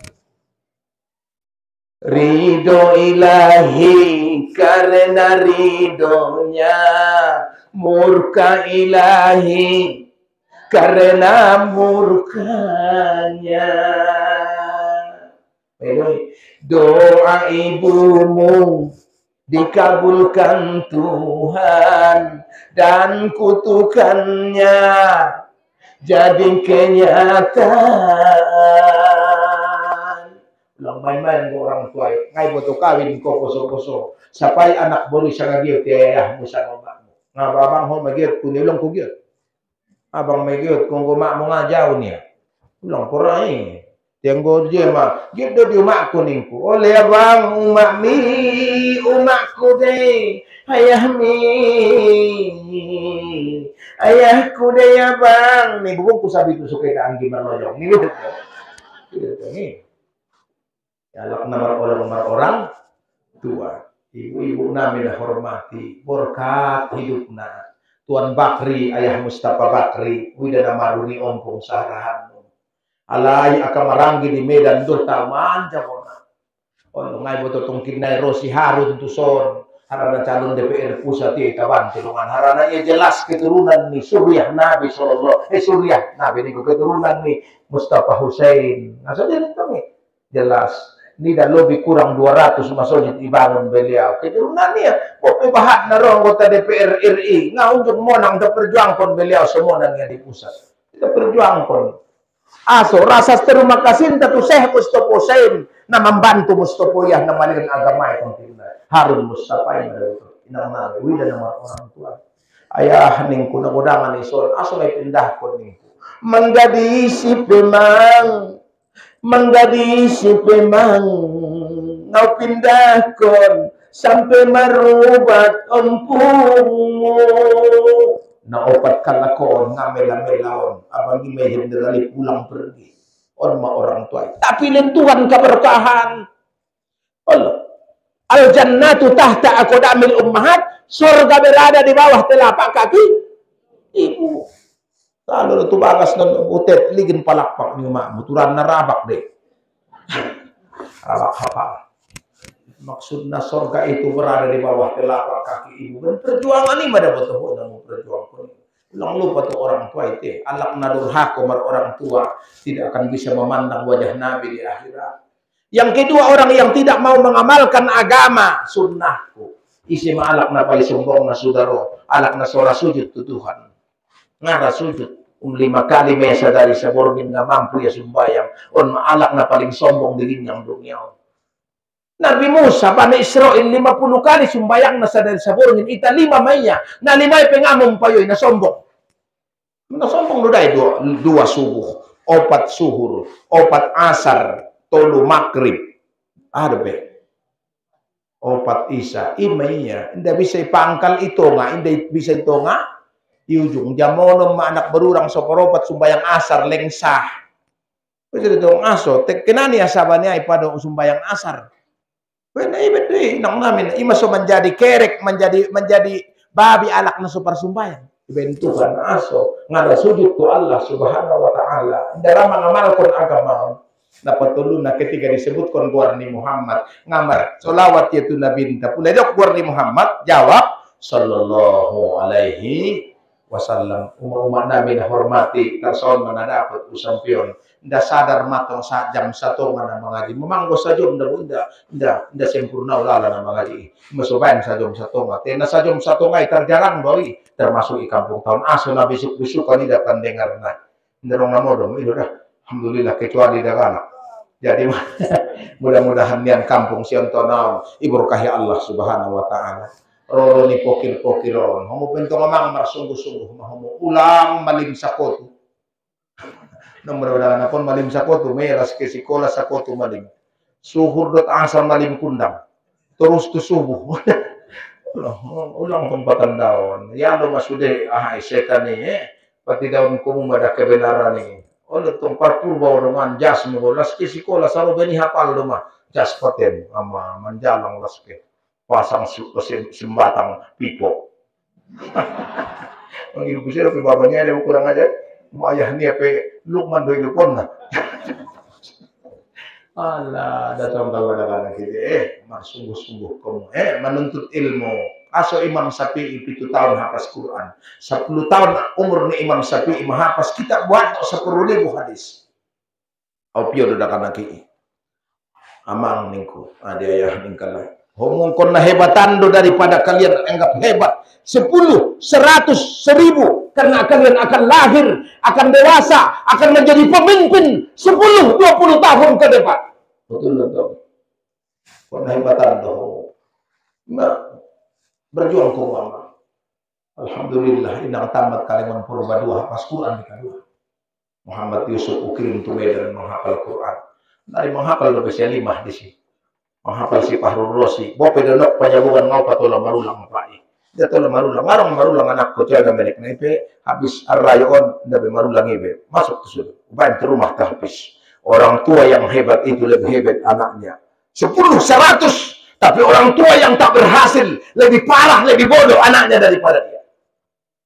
Ridho ilahi karena ridhonya, murka ilahi karena murkanya. Doa ibumu dikabulkan Tuhan dan kutukannya jadi kenyataan. Lang main-main ko orang tua, ngay boto kawin ko koso-koso. Sapay anak bori sa ngagiyot, kaya mo sa ngama mo. Nga babang ho magiyot, kunilong ko giyot. Abang magiyot, kung guma mo nga jaw niya. Ulang ko rin. Tiyanggo diya ma, giyot do di umak ko ningko. Ole abang, umak mi, umak ko de. Ayah mi, ayah ko de abang. Nih, bubong ko sabi ko suke ka ang gimarloyong. Nih, ito. Ito, nih. Alak nomor orang orang tua, ibu-ibu nami dah hormati, berkat hidupna. Tuan Bakri, ayah Mustafa Bakri, udah nama runi ompong sarahan. Alai akan meranggi di Medan Durta manja kona. Kalau ngai boto tungkin nai Rosi Haru tentu son. Harana calon D P R pusat ya kawan tulungan. Harana ya jelas keturunan nih Suriah Nabi Sallallahu eh Suriah Nabi ini keturunan nih Mustafa Hussein. Nah saja kami jelas. Ini dah lebih kurang dua ratus masjid dibangun beliau. Keturunannya, pokoknya bahat na anggota D P R R I. Nggak untuk monang kita perjuangkan beliau semua dan yang di pusat. Kita perjuangkan. Aso rasa terima kasih tentu Syekh Mustafa Hussein na membantu Mustafa yang namanya agama yang Harun Mustafa yang ada itu. Nama wida nama orang tua. Ayah ning kuna godangan ison aso ay pindah ko ningku. Menjadi si pemang menjadi si pemang ngau pindah kon sampai marubat ompumu. Na opat kalakon ngamela-melaon abang imehim dari pulang pergi. Orang orang tua. Tapi lentuhan keberkahan. Allah. Al-jannatu tahta aqdamil ummahat, surga berada di bawah telapak kaki ibu. Kalau itu bagas dan utet ligin palakpak ni mak muturan narabak deh. Rabak hafal. Maksudnya surga itu berada di bawah telapak kaki ibu. Dan perjuangan ini ada betul dan perjuangan. Ulang lupa tuh orang tua itu. Alak nadur hakomar orang tua tidak akan bisa memandang wajah Nabi di akhirat. Yang kedua orang yang tidak mau mengamalkan agama sunnahku. Isi ma'alak na pali sombong na sudaro. Alak na sholat sujud tu Tuhan. Ngara sujud. Um lima kali mesa dari sabormin nga mampu ya sumbayang. On ma'alak na paling sombong dilin yang dunyaw. Nabi Musa Bani Israel lima puluh kali sumbayang na sa dari sabormin. Ita lima maya. Na limay pengamong payoy na sombong. Na sombong luday dua, dua subuh. Opat suhur. Opat asar. Tolu makrib ada be opat isa imainya indah bisa ipangkal itu nga indah bisa itu nga di ujung jamono ma anak berurang soporopat sumbayang asar lengsah bisa itu ngaso tek kenani asabani ay pada sumbayang asar benar benar nang namin ima so menjadi kerek menjadi menjadi babi alak na super sumbayang bentukan aso ngala sujud tu Allah subhanahu wa ta'ala indah ramang amalkan agama. Dapat tulu na ketika disebutkan Warni Muhammad ngamar solawat yaitu Nabi Nta pula dok Warni Muhammad jawab sallallahu alaihi wasallam umat Nabi na hormati terson mana dapat usampion nda sadar matang sa jam satu mana mengaji memang go saja nda nda nda nda sempurna ulala na mengaji masoban sa jam satu nga tena sa jam satu nga terjarang doi termasuk i kampung tahun aso na bisuk-bisuk kali dapat dengar na ndarong namodom itu dah. Alhamdulillah kecuali dagana. Jadi mudah-mudahan nian kampung siontonau iberkahi Allah Subhanahu wa taala. Roro ni pokil-pokiron. Homo pento mamang marsungguh-sungguh homo ulang malim sakotu. Nomor mudah-mudahan pun malim sakotu meras ke sekolah sakotu malim. Suhur dot asal malim kundang. Terus tu subuh. Ulang tempatan daun. Ya lo masude ahai setan ni eh. Pati daun kumu ada kebenaran ni. Oleh tempat purba dengan jas mo laski sikola saro beni hafal rumah jas paten ama manjalang laski pasang sembatang pipo. Ang ibu sila pe babanya ada kurang aja ayah ni pe Lukman doi lupon na. Allah datang kawan-kawan kita eh sungguh-sungguh kamu eh menuntut ilmu. Aso Imam Syafi'i itu tahun hafaz Quran. sepuluh tahun umur ni Imam Syafi'i menghafaz kita buat sepuluh ribu hadis. Opio dodakan lagi. Amang ningku, ada ayah ningkala. Homongkon na hebatan do daripada kalian anggap hebat. Sepuluh, seratus, seribu. Karena kalian akan lahir, akan dewasa, akan menjadi pemimpin sepuluh, dua puluh tahun ke depan. Betul betul. Kon hebatan do. Nah, berjuang ke ulama. Alhamdulillah inang tamat kaliman purba dua hafaz Quran di kedua. Muhammad Yusuf Ukrim tu medan menghafal Quran. Dari menghafal do bisa lima di sini. Menghafal si Fahrul Rosi. Bope donok penyambungan ngau patola marulang pai. Dia tola marulang marang marulang anak ko tiada menek naipe habis arrayon ndabe marulang ibe. Masuk ke situ. Ban ke rumah tahfiz. Orang tua yang hebat itu lebih hebat anaknya. Sepuluh, seratus. Tapi orang tua yang tak berhasil lebih parah, lebih bodoh anaknya daripada dia.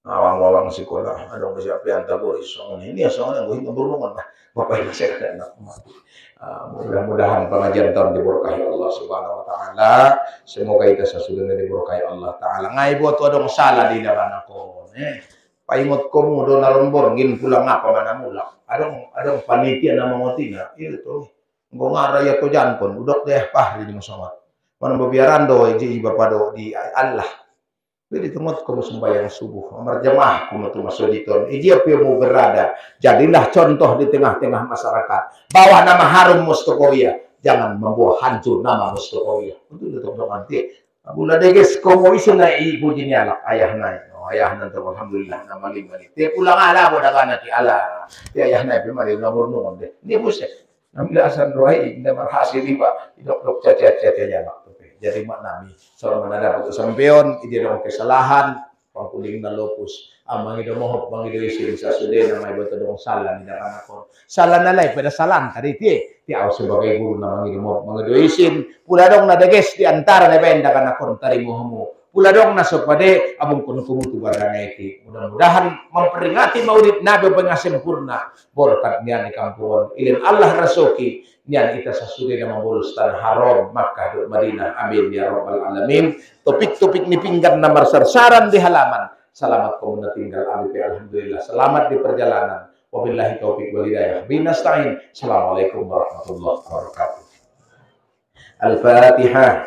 awang-awang sekolah adong siapian tabur isong ini asong yang gue ngomong lah bapak ibu saya ada anak uh, mudah-mudahan pengajian tahun diberkahi Allah Subhanahu Wa Taala, semoga kita sesudah diberkahi Allah Taala. Ngai buat adong salah di dalam aku eh paimot komu do narombor ngin pulang apa mana mulak adong adong panitia nama motina itu nggo ngaraya to jankon udok deh pah di musomat mana bebiaran do iji bapak do di Allah. Jadi tempat kamu sembahyang subuh, berjamaah kamu tuh masuk di ton. Dia mau berada, jadilah contoh di tengah-tengah masyarakat. Bawa nama harum Mustokoya, jangan membawa hancur nama Mustokoya. Itu itu untuk nanti. Abula deges kamu isu na ibu jinyalak ayah naik, oh, ayah nanti alhamdulillah nama lima ni. Dia pulang ala boda kana ti ala. Dia ayah naik pemari nomor nungon deh. Dia buset. Nambil asan rohi, dia marhasil iba, dok dok cacat-cacat jalak. Jadi maknami seorang mendadak untuk sampeon ide dong kesalahan pangkuling na lopus amang ide mohop bang ide siring sa sude na may beto dong salah ni dakan ako salah na lay pada salan tadi ti ti aw sebagai guru na mang ide mohop mang ide isin pula dong na dages di antara na benda kan ako tari mohmu pula dong na sopade abong kuno kumutu barang iti mudah-mudahan memperingati maulid nabi pengasempurna berkat nian di kampung ilin Allah rasoki nian ita sasude na mangulus tan haram Makkah dan Madinah amin ya rabbal alamin. Topik-topik ni pinggan na marsarsaran di halaman selamat kamu tinggal amin alhamdulillah selamat di perjalanan wabillahi taufik wal hidayah binastain. Assalamualaikum warahmatullahi wabarakatuh. Al-Fatihah.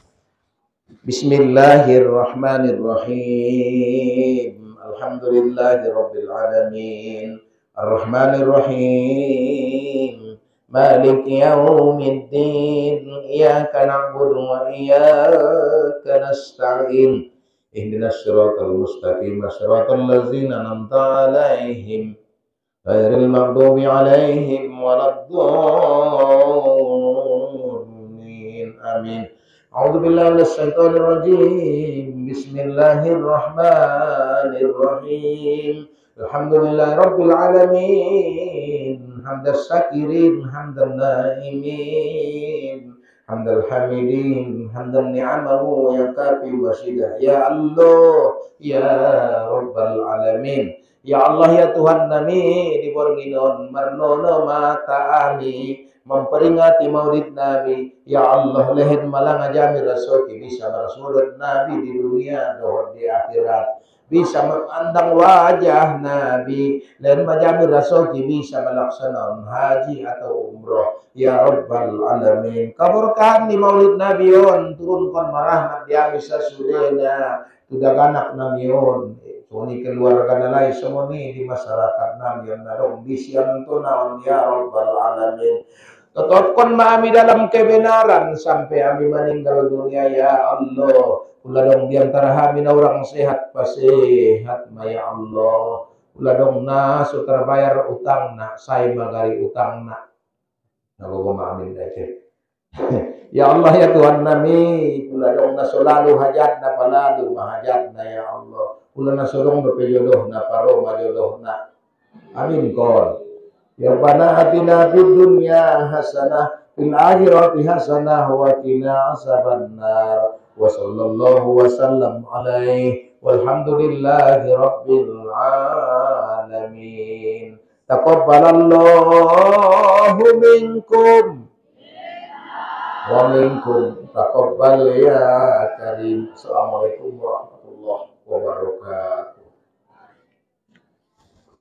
Bismillahirrahmanirrahim. Alhamdulillahi rabbil alamin. Ar-Rahmanir Rahim. مالك يوم الدين إياك نعبد وإياك نستعين اهدنا الصراط المستقيم صراط الذين أنعمت عليهم غير المغضوب عليهم ولا الضالين آمين. أعوذ بالله من الشيطان الرجيم بسم الله الرحمن الرحيم الحمد لله رب العالمين حمد الشاكرين حمد النائمين حمد الحامدين حمد نعمه ويكافي وشده يا الله يا رب العالمين ya Allah ya Tuhan nami diborginon marnono mata ami memperingati maulid Nabi ya Allah lehen malang ajami rasoki bisa bersurat Nabi di dunia dohor di akhirat bisa memandang wajah Nabi dan majami rasoki bisa melaksanakan haji atau umroh ya Rabbal Alamin. Kaburkan di maulid Nabi on turunkan marahmat di abisa sudena tudak anak Nabi on suni keluarga nalai semua di masyarakat Nabi on nadong bisian tunaon ya Rabbal Alamin. Tetapkan mami dalam kebenaran sampai kami meninggal dunia ya Allah. Ulah dong diantara kami na orang sehat pasehat ya Allah. Ulah dong na sutra bayar utang na say magari utang na. Nagugumamin dahil. Ya Allah ya Tuhan nami. Ulah dong na selalu hajat na palalu mahajat na ya Allah. Ulah na solong berpejodoh na paro majodoh na. Amin kol. Ya Rabbana atina fid dunya hasanah fil akhirati hasanah wa qina azabannar wa sallallahu wa sallam alaihi walhamdulillahi rabbil alamin. Taqabbalallahu minkum wa minkum taqabbal ya karim. Assalamualaikum warahmatullahi wabarakatuh.